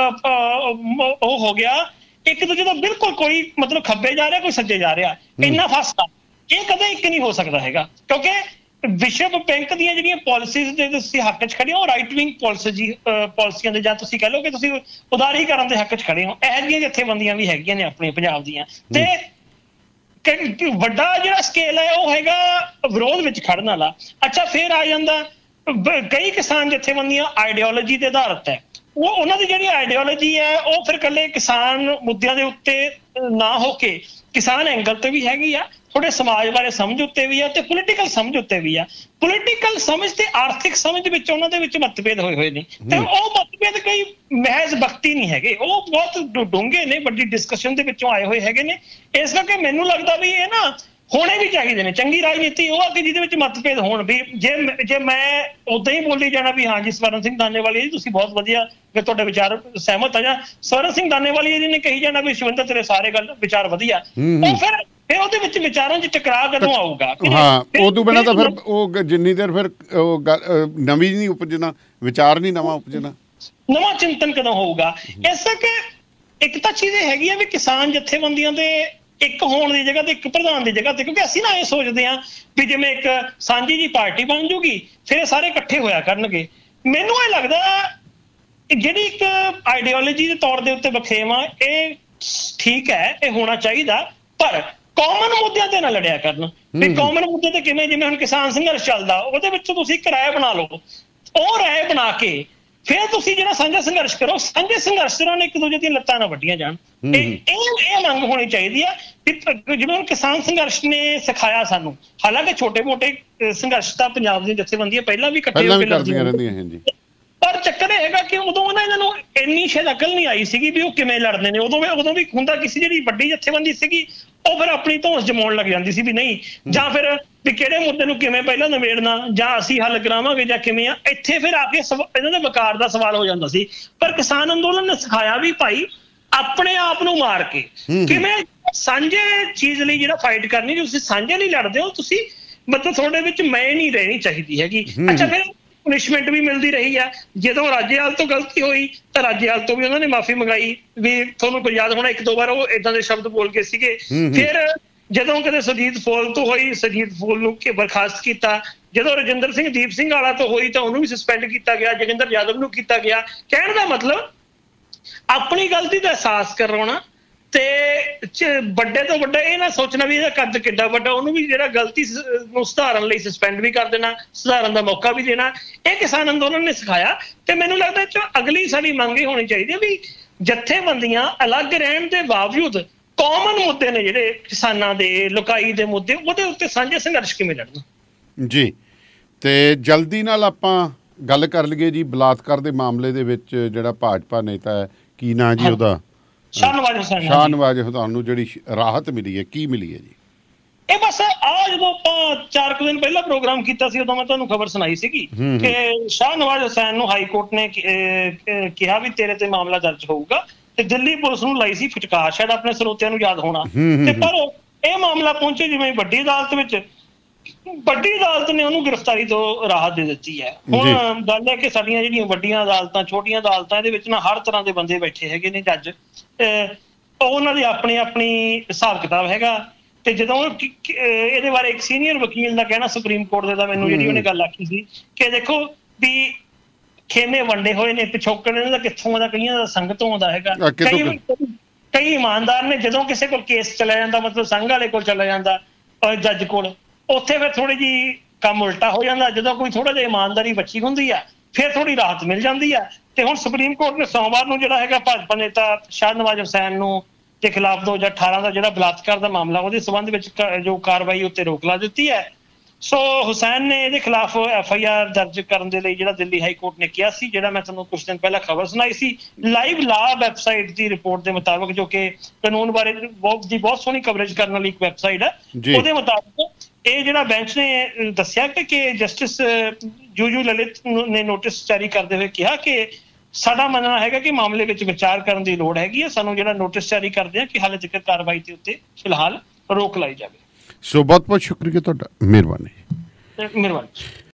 ਉਹ ਹੋ ਗਿਆ, ਇੱਕ ਦੂਜੇ ਦਾ ਬਿਲਕੁਲ ਕੋਈ ਮਤਲਬ ਖੱਬੇ ਜਾ ਰਿਹਾ ਕੋਈ ਸੱਜੇ ਜਾ ਰਿਹਾ, ਇੰਨਾ ਫਸਦਾ ਇਹ ਕਦੇ ਇੱਕ ਨਹੀਂ ਹੋ ਸਕਦਾ ਹੈਗਾ, ਕਿਉਂਕਿ ਵਿਸ਼ਵ ਬੈਂਕ ਦੀਆਂ ਜਿਹੜੀਆਂ ਪਾਲਿਸੀਜ਼ ਦੇ ਤੁਸੀਂ ਹੱਕ 'ਚ ਖੜੇ ਹੋ, ਰਾਈਟ ਵਿੰਗ ਪਾਲਿਸੀਆਂ ਦੇ, ਜਾਂ ਤੁਸੀਂ ਕਹਿ ਲਓ ਕਿ ਤੁਸੀਂ ਉਦਾਰੀਕਰਨ ਦੇ ਹੱਕ 'ਚ ਖੜੇ ਹੋ। ਇਹੋ ਜਿਹੀਆਂ ਜਥੇਬੰਦੀਆਂ ਵੀ ਹੈਗੀਆਂ ਨੇ ਆਪਣੇ ਪੰਜਾਬ ਦੀਆਂ। ਤੇ ਵੱਡਾ ਜਿਹੜਾ ਸਕੇਲ ਹੈ ਉਹ ਹੈਗਾ ਵਿਰੋਧ ਵਿੱਚ ਖੜਨ ਵਾਲਾ। ਅੱਛਾ, ਫਿਰ ਆ ਜਾਂਦਾ ਕਈ ਕਿਸਾਨ ਜਥੇਬੰਦੀਆਂ ਆਈਡੀਓਲੋਜੀ ਦੇ ਆਧਾਰਿਤ ਹੈ। ਉਹਨਾਂ ਦੀ ਜਿਹੜੀ ਆਈਡੀਓਲੋਜੀ ਹੈ ਉਹ ਫਿਰ ਇਕੱਲੇ ਕਿਸਾਨ ਮੁੱਦਿਆਂ ਦੇ ਉੱਤੇ ਨਾ ਹੋ ਕੇ ਕਿਸਾਨ ਐਂਗਲ ਤੇ ਵੀ ਹੈਗੀ ਆ, ਥੋੜੇ ਸਮਾਜ ਬਾਰੇ ਸਮਝ ਉੱਤੇ ਵੀ ਆ, ਤੇ ਪੋਲੀਟੀਕਲ ਸਮਝ ਉੱਤੇ ਵੀ ਆ। ਪੋਲੀਟੀਕਲ ਸਮਝ ਤੇ ਆਰਥਿਕ ਸਮਝ ਵਿੱਚ ਉਹਨਾਂ ਦੇ ਵਿੱਚ ਮਤਭੇਦ ਹੋਏ ਨੇ, ਤੇ ਉਹ ਮਤਭੇਦ ਕੋਈ ਮਹਿਜ਼ ਵਕਤੀ ਨਹੀਂ ਹੈਗੇ, ਉਹ ਬਹੁਤ ਡੂੰਘੇ ਨੇ, ਵੱਡੀ ਡਿਸਕਸ਼ਨ ਦੇ ਵਿੱਚੋਂ ਆਏ ਹੋਏ ਹੈਗੇ ਨੇ। ਇਸ ਕਰਕੇ ਮੈਨੂੰ ਲੱਗਦਾ ਵੀ ਇਹ ਨਾ ਹੋਣੇ ਵੀ ਚਾਹੀਦੇ ਨੇ। ਚੰਗੀ ਰਾਜਨੀਤੀ ਉਹ ਆ ਕਿ ਜਿਹਦੇ ਵਿੱਚ ਮਤਭੇਦ ਹੋਣ। ਵੀ ਜੇ ਮੈਂ ਉਦਾਂ ਹੀ ਬੋਲੀ ਜਾਣਾ ਵੀ ਹਾਂਜੀ ਸਵਰਨ ਸਿੰਘ ਦਾਨੇਵਾਲੀਆ ਜੀ ਤੁਸੀਂ ਬਹੁਤ ਵਧੀਆ, ਫਿਰ ਤੁਹਾਡੇ ਵਿਚਾਰ ਸਹਿਮਤ ਆ, ਜਾਂ ਸਵਰਨ ਸਿੰਘ ਦਾਨੇਵਾਲੀਆ ਜੀ ਨੇ ਕਹੀ ਜਾਣਾ ਵੀ ਸ਼ਿਵਿੰਦਰ ਤੇਰੇ ਸਾਰੇ ਗੱਲ ਵਿਚਾਰ ਵਧੀਆ, ਉਹ ਫਿਰ ਉਹਦੇ ਵਿੱਚ ਵਿਚਾਰਾਂ 'ਚ ਟਕਰਾਅ ਕਦੋਂ ਆਊਗਾ? ਹਾਂ, ਉਦੋਂ ਬਿਨਾਂ ਤਾਂ ਫਿਰ ਉਹ ਜਿੰਨੀ ਦੇਰ ਫਿਰ ਉਹ ਨਵੀਂ ਨਹੀਂ ਉਪਜਣਾ, ਵਿਚਾਰ ਨਹੀਂ ਨਵਾਂ ਉਪਜਣਾ, ਨਵਾਂ ਚਿੰਤਨ ਕਦੋਂ ਹੋਊਗਾ? ਇਸ ਕਰਕੇ ਇੱਕ ਤਾਂ ਚੀਜ਼ ਇਹ ਹੈਗੀ ਆ ਵੀ ਕਿਸਾਨ ਜਥੇਬੰਦੀਆਂ ਦੇ ਇੱਕ ਹੋਣ ਦੀ ਜਗ੍ਹਾ ਤੇ ਇੱਕ ਪ੍ਰਧਾਨ ਦੀ ਜਗ੍ਹਾ ਤੇ, ਕਿਉਂਕਿ ਅਸੀਂ ਨਾ ਇਹ ਸੋਚਦੇ ਹਾਂ ਵੀ ਜਿਵੇਂ ਇੱਕ ਸਾਂਝੀ ਜੀ ਪਾਰਟੀ ਬਣ ਜੂਗੀ ਫਿਰ ਇਹ ਸਾਰੇ ਇਕੱਠੇ ਹੋਇਆ ਕਰਨਗੇ। ਮੈਨੂੰ ਇਹ ਲੱਗਦਾ ਜਿਹੜੀ ਇੱਕ ਆਈਡੀਓਲੋਜੀ ਦੇ ਤੌਰ ਦੇ ਉੱਤੇ ਵਖਰੇਵਾਂ ਇਹ ਠੀਕ ਹੈ, ਇਹ ਹੋਣਾ ਚਾਹੀਦਾ, ਪਰ ਕਾਮਨ ਮੁੱਦਿਆਂ ਤੇ ਨਾ ਲੜਿਆ ਕਰਨ। ਵੀ ਕਾਮਨ ਮੁੱਦੇ ਤੇ ਕਿਵੇਂ, ਜਿਵੇਂ ਹੁਣ ਕਿਸਾਨ ਸੰਘਰਸ਼ ਚੱਲਦਾ ਉਹਦੇ ਵਿੱਚ ਤੁਸੀਂ ਇੱਕ ਰਾਏ ਬਣਾ ਲਓ, ਉਹ ਰਾਏ ਬਣਾ ਕੇ ਫਿਰ ਤੁਸੀਂ ਜਿਹੜਾ ਸਾਂਝਾ ਸੰਘਰਸ਼ ਕਰੋ, ਸਾਂਝੇ ਸੰਘਰਸ਼ ਦੌਰਾਨ ਇੱਕ ਦੂਜੇ ਦੀਆਂ ਲੱਤਾਂ ਨਾ ਵੱਢੀਆਂ ਜਾਣ। ਇਹ ਮੰਗ ਹੋਣੀ ਚਾਹੀਦੀ ਆ। ਜਿਵੇਂ ਹੁਣ ਕਿਸਾਨ ਸੰਘਰਸ਼ ਨੇ ਸਿਖਾਇਆ ਸਾਨੂੰ, ਹਾਲਾਂਕਿ ਛੋਟੇ ਮੋਟੇ ਸੰਘਰਸ਼ ਤਾਂ ਪੰਜਾਬ ਦੀਆਂ ਜਥੇਬੰਦੀਆਂ ਪਹਿਲਾਂ ਵੀ ਇਕੱਠੇ ਹੋ ਕੇ ਲੜਦੀਆਂ ਰਹਿੰਦੀਆਂ, ਪਰ ਚੱਕਰ ਇਹ ਹੈਗਾ ਕਿ ਉਦੋਂ ਨਾ ਇਹਨਾਂ ਨੂੰ ਇੰਨੀ ਸ਼ਾਇਦ ਅਕਲ ਨਹੀਂ ਆਈ ਸੀਗੀ ਵੀ ਉਹ ਕਿਵੇਂ ਲੜਦੇ ਨੇ। ਉਦੋਂ ਵੀ ਹੁੰਦਾ ਕਿਸੇ ਜਿਹੜੀ ਵੱਡੀ ਜਥੇਬੰਦੀ ਸੀਗੀ ਉਹ ਫਿਰ ਆਪਣੀ ਧੌਂਸ ਜਮਾਉਣ ਲੱਗ ਜਾਂਦੀ ਸੀ ਵੀ ਨਹੀਂ, ਜਾਂ ਫਿਰ ਵੀ ਕਿਹੜੇ ਮੁੱਦੇ ਨੂੰ ਕਿਵੇਂ ਪਹਿਲਾਂ ਨਿਬੇੜਨਾ, ਜਾਂ ਅਸੀਂ ਹੱਲ ਕਰਾਵਾਂਗੇ ਜਾਂ ਕਿਵੇਂ ਆ। ਇੱਥੇ ਫਿਰ ਆ ਕੇ ਇਹਨਾਂ ਦੇ ਵਕਾਰ ਦਾ ਸਵਾਲ ਹੋ ਜਾਂਦਾ ਸੀ। ਪਰ ਕਿਸਾਨ ਅੰਦੋਲਨ ਨੇ ਸਿਖਾਇਆ ਵੀ ਭਾਈ ਆਪਣੇ ਆਪ ਨੂੰ ਮਾਰ ਕੇ ਕਿਵੇਂ ਸਾਂਝੇ ਚੀਜ਼ ਲਈ ਜਿਹੜਾ ਫਾਈਟ ਕਰਨੀ, ਜੇ ਤੁਸੀਂ ਸਾਂਝੇ ਲਈ ਲੜਦੇ ਹੋ ਤੁਸੀਂ ਮਤਲਬ ਤੁਹਾਡੇ ਵਿੱਚ ਮੈਂ ਨਹੀਂ ਰਹਿਣੀ ਚਾਹੀਦੀ ਹੈਗੀ। ਅੱਛਾ, ਫਿਰ ਪਨਿਸ਼ਮੈਂਟ ਵੀ ਮਿਲਦੀ ਰਹੀ ਆ। ਜਦੋਂ ਰਾਜੇਵਾਲ ਤੋਂ ਗਲਤੀ ਹੋਈ ਤਾਂ ਰਾਜੇਵਾਲ ਤੋਂ ਵੀ ਉਹਨਾਂ ਨੇ ਮਾਫੀ ਮੰਗਾਈ। ਵੀ ਤੁਹਾਨੂੰ ਕੋਈ ਯਾਦ ਹੋਣਾ 1-2 ਵਾਰ ਉਹ ਏਦਾਂ ਦੇ ਸ਼ਬਦ ਬੋਲ ਗਏ ਸੀਗੇ। ਫਿਰ ਜਦੋਂ ਕਦੇ ਸੁਰਜੀਤ ਫੂਲ ਤੋਂ ਹੋਈ, ਸੁਰਜੀਤ ਫੂਲ ਨੂੰ ਬਰਖਾਸਤ ਕੀਤਾ। ਜਦੋਂ ਰਜਿੰਦਰ ਸਿੰਘ ਦੀਪ ਸਿੰਘ ਵਾਲਾ ਤੋਂ ਹੋਈ ਤਾਂ ਉਹਨੂੰ ਵੀ ਸਸਪੈਂਡ ਕੀਤਾ ਗਿਆ, ਜੋਗਿੰਦਰ ਯਾਦਵ ਨੂੰ ਕੀਤਾ ਗਿਆ। ਕਹਿਣ ਦਾ ਮਤਲਬ ਆਪਣੀ ਗਲਤੀ ਦਾ ਅਹਿਸਾਸ ਕਰਵਾਉਣਾ ਤੇ ਵੱਡੇ ਤੋਂ ਵੱਡਾ ਇਹ ਨਾ ਸੋਚਣਾ ਵੀ ਇਹਦਾ ਕੱਦ ਕਿੱਡਾ ਵੱਡਾ, ਉਹਨੂੰ ਵੀ ਜਿਹੜਾ ਗਲਤੀ ਨੂੰ ਸੁਧਾਰਨ ਲਈ ਸਸਪੈਂਡ ਵੀ ਕਰ ਦੇਣਾ, ਸੁਧਾਰਨ ਦਾ ਮੌਕਾ ਵੀ ਦੇਣਾ। ਇਹ ਕਿਸਾਨ ਅੰਦੋਲਨ ਨੇ ਸਿਖਾਇਆ। ਤੇ ਮੈਨੂੰ ਲੱਗਦਾ ਇਹ 'ਚ ਅਗਲੀ ਸਾਡੀ ਮੰਗ ਇਹ ਹੋਣੀ ਚਾਹੀਦੀ ਹੈ ਵੀ ਜਥੇਬੰਦੀਆਂ ਅਲੱਗ ਰਹਿਣ ਦੇ ਬਾਵਜੂਦ ਕਾਮਨ ਮੁੱਦੇ ਨੇ ਜਿਹੜੇ ਕਿਸਾਨਾਂ ਦੇ, ਲੁਕਾਈ ਦੇ ਮੁੱਦੇ, ਉਹਦੇ ਉੱਤੇ ਸਾਂਝੇ ਸੰਘਰਸ਼ ਕਿਵੇਂ ਲੜਨਾ। ਜੀ, ਤੇ ਜਲਦੀ ਨਾਲ ਆਪਾਂ ਗੱਲ ਕਰ ਲਈਏ ਜੀ ਬਲਾਤਕਾਰ ਦੇ ਮਾਮਲੇ ਦੇ ਵਿੱਚ ਜਿਹੜਾ ਭਾਜਪਾ ਨੇਤਾ ਹੈ, ਕੀ ਨਾਂ ਜੀ ਉਹਦਾ, ਸ਼ਾਹਨਵਾਜ਼ ਹੁਸੈਨ ਨੂੰ ਜਿਹੜੀ ਰਾਹਤ ਮਿਲੀ ਹੈ, ਕੀ ਮਿਲੀ ਹੈ ਜੀ? ਇਹ ਬਸ ਜਦੋਂ ਆਪਾਂ 4 ਕੁ ਦਿਨ ਪਹਿਲਾਂ ਪ੍ਰੋਗਰਾਮ ਕੀਤਾ ਸੀ ਉਦੋਂ ਮੈਂ ਤੁਹਾਨੂੰ ਖਬਰ ਸੁਣਾਈ ਸੀਗੀ ਕਿ ਸ਼ਾਹਨਵਾਜ਼ ਹੁਸੈਨ ਨੂੰ ਹਾਈ ਕੋਰਟ ਨੇ ਕਿਹਾ ਵੀ ਤੇਰੇ ਤੇ ਮਾਮਲਾ ਦਰਜ ਹੋਊਗਾ, ਤੇ ਦਿੱਲੀ ਪੁਲਿਸ ਨੂੰ ਲਾਈ ਸੀ ਫਟਕਾਰ, ਸ਼ਾਇਦ ਆਪਣੇ ਸਰੋਤਿਆਂ ਨੂੰ ਯਾਦ ਹੋਣਾ। ਤੇ ਪਰ ਇਹ ਮਾਮਲਾ ਪਹੁੰਚੇ ਜਿਵੇਂ ਵੱਡੀ ਅਦਾਲਤ ਵਿੱਚ, ਵੱਡੀ ਅਦਾਲਤ ਨੇ ਉਹਨੂੰ ਗ੍ਰਿਫਤਾਰੀ ਤੋਂ ਰਾਹਤ ਦੇ ਦਿੱਤੀ ਹੈ। ਹੁਣ ਗੱਲ ਹੈ ਕਿ ਸਾਡੀਆਂ ਜਿਹੜੀਆਂ ਵੱਡੀਆਂ ਅਦਾਲਤਾਂ, ਛੋਟੀਆਂ ਅਦਾਲਤਾਂ, ਇਹਦੇ ਵਿੱਚ ਨਾ ਹਰ ਤਰ੍ਹਾਂ ਦੇ ਬੰਦੇ ਬੈਠੇ ਹੈਗੇ ਨੇ ਜੱਜ, ਉਹਨਾਂ ਦੀ ਆਪਣੀ ਹਿਸਾਬ ਕਿਤਾਬ ਹੈਗਾ। ਤੇ ਜਦੋਂ ਇਹਦੇ ਬਾਰੇ ਇੱਕ ਸੀਨੀਅਰ ਵਕੀਲ ਦਾ ਕਹਿਣਾ ਸੁਪਰੀਮ ਕੋਰਟ ਦਾ, ਮੈਨੂੰ ਜਿਹੜੀ ਉਹਨੇ ਗੱਲ ਆਖੀ ਸੀ ਕਿ ਦੇਖੋ ਵੀ ਖੇਮੇ ਵੰਡੇ ਹੋਏ ਨੇ, ਪਿਛੋਕੜ ਇਹਨਾਂ ਦਾ ਕਿੱਥੋਂ ਆਉਂਦਾ, ਕਈਆਂ ਦਾ ਸੰਗਤੋਂ ਆਉਂਦਾ ਹੈਗਾ। ਕਈ ਇਮਾਨਦਾਰ ਨੇ, ਜਦੋਂ ਕਿਸੇ ਕੋਲ ਕੇਸ ਚਲਾ ਜਾਂਦਾ, ਮਤਲਬ ਸੰਘ ਵਾਲੇ ਕੋਲ ਚਲਾ ਜਾਂਦਾ ਜੱਜ ਕੋਲ, ਉੱਥੇ ਫਿਰ ਥੋੜੀ ਜਿਹੀ ਕੰਮ ਉਲਟਾ ਹੋ ਜਾਂਦਾ। ਜਦੋਂ ਕੋਈ ਥੋੜਾ ਜਿਹਾ ਇਮਾਨਦਾਰੀ ਬਚੀ ਹੁੰਦੀ ਆ ਫਿਰ ਥੋੜੀ ਰਾਹਤ ਮਿਲ ਜਾਂਦੀ ਆ। ਤੇ ਹੁਣ ਸੁਪਰੀਮ ਕੋਰਟ ਨੇ ਸੋਮਵਾਰ ਨੂੰ ਜਿਹੜਾ ਹੈਗਾ ਭਾਜਪਾ ਨੇਤਾ ਸ਼ਾਹਨਵਾਜ਼ ਹੁਸੈਨ ਨੂੰ ਦੇ ਖਿਲਾਫ 2018 ਦਾ ਜਿਹੜਾ ਬਲਾਤਕਾਰ ਦਾ ਮਾਮਲਾ, ਉਹਦੇ ਸੰਬੰਧ ਵਿੱਚ ਜੋ ਕਾਰਵਾਈ ਉੱਤੇ ਰੋਕ ਲਾ ਦਿੱਤੀ ਹੈ। ਸੋ ਹੁਸੈਨ ਨੇ ਇਹਦੇ ਖਿਲਾਫ FIR ਦਰਜ ਕਰਨ ਦੇ ਲਈ ਜਿਹੜਾ ਦਿੱਲੀ ਹਾਈ ਕੋਰਟ ਨੇ ਕਿਹਾ ਸੀ, ਜਿਹੜਾ ਮੈਂ ਤੁਹਾਨੂੰ ਕੁਝ ਦਿਨ ਪਹਿਲਾਂ ਖਬਰ ਸੁਣਾਈ ਸੀ, ਲਾਈਵ ਲਾ ਵੈਬਸਾਈਟ ਦੀ ਰਿਪੋਰਟ ਦੇ ਮੁਤਾਬਕ, ਜੋ ਕਿ ਕਾਨੂੰਨ ਬਾਰੇ ਬਹੁਤ ਸੋਹਣੀ ਕਵਰੇਜ ਕਰਨ ਵਾਲੀ ਇੱਕ ਵੈਬਸਾਈਟ ਹੈ, ਉਹਦੇ ਮੁਤਾਬਕ ਇਹ ਜਿਹੜਾ ਬੈਂਚ ਨੇ ਦੱਸਿਆ ਕਿ ਜਸਟਿਸ ਜੂਜੂ ਲਲਿਤ ਨੇ ਨੋਟਿਸ ਜਾਰੀ ਕਰਦੇ ਹੋਏ ਕਿਹਾ ਕਿ ਸਾਡਾ ਮੰਨਣਾ ਹੈਗਾ ਕਿ ਮਾਮਲੇ ਵਿੱਚ ਵਿਚਾਰ ਕਰਨ ਦੀ ਲੋੜ ਹੈਗੀ ਹੈ, ਸਾਨੂੰ ਜਿਹੜਾ ਨੋਟਿਸ ਜਾਰੀ ਕਰਦੇ ਆ ਕਿ ਹਾਲੇ ਤੱਕ ਕਾਰਵਾਈ ਦੇ ਉੱਤੇ ਫਿਲਹਾਲ ਰੋਕ ਲਾਈ ਜਾਵੇ। ਸੋ ਬਹੁਤ ਬਹੁਤ ਸ਼ੁਕਰੀਆ ਤੁਹਾਡਾ, ਮਿਹਰਬਾਨੀ।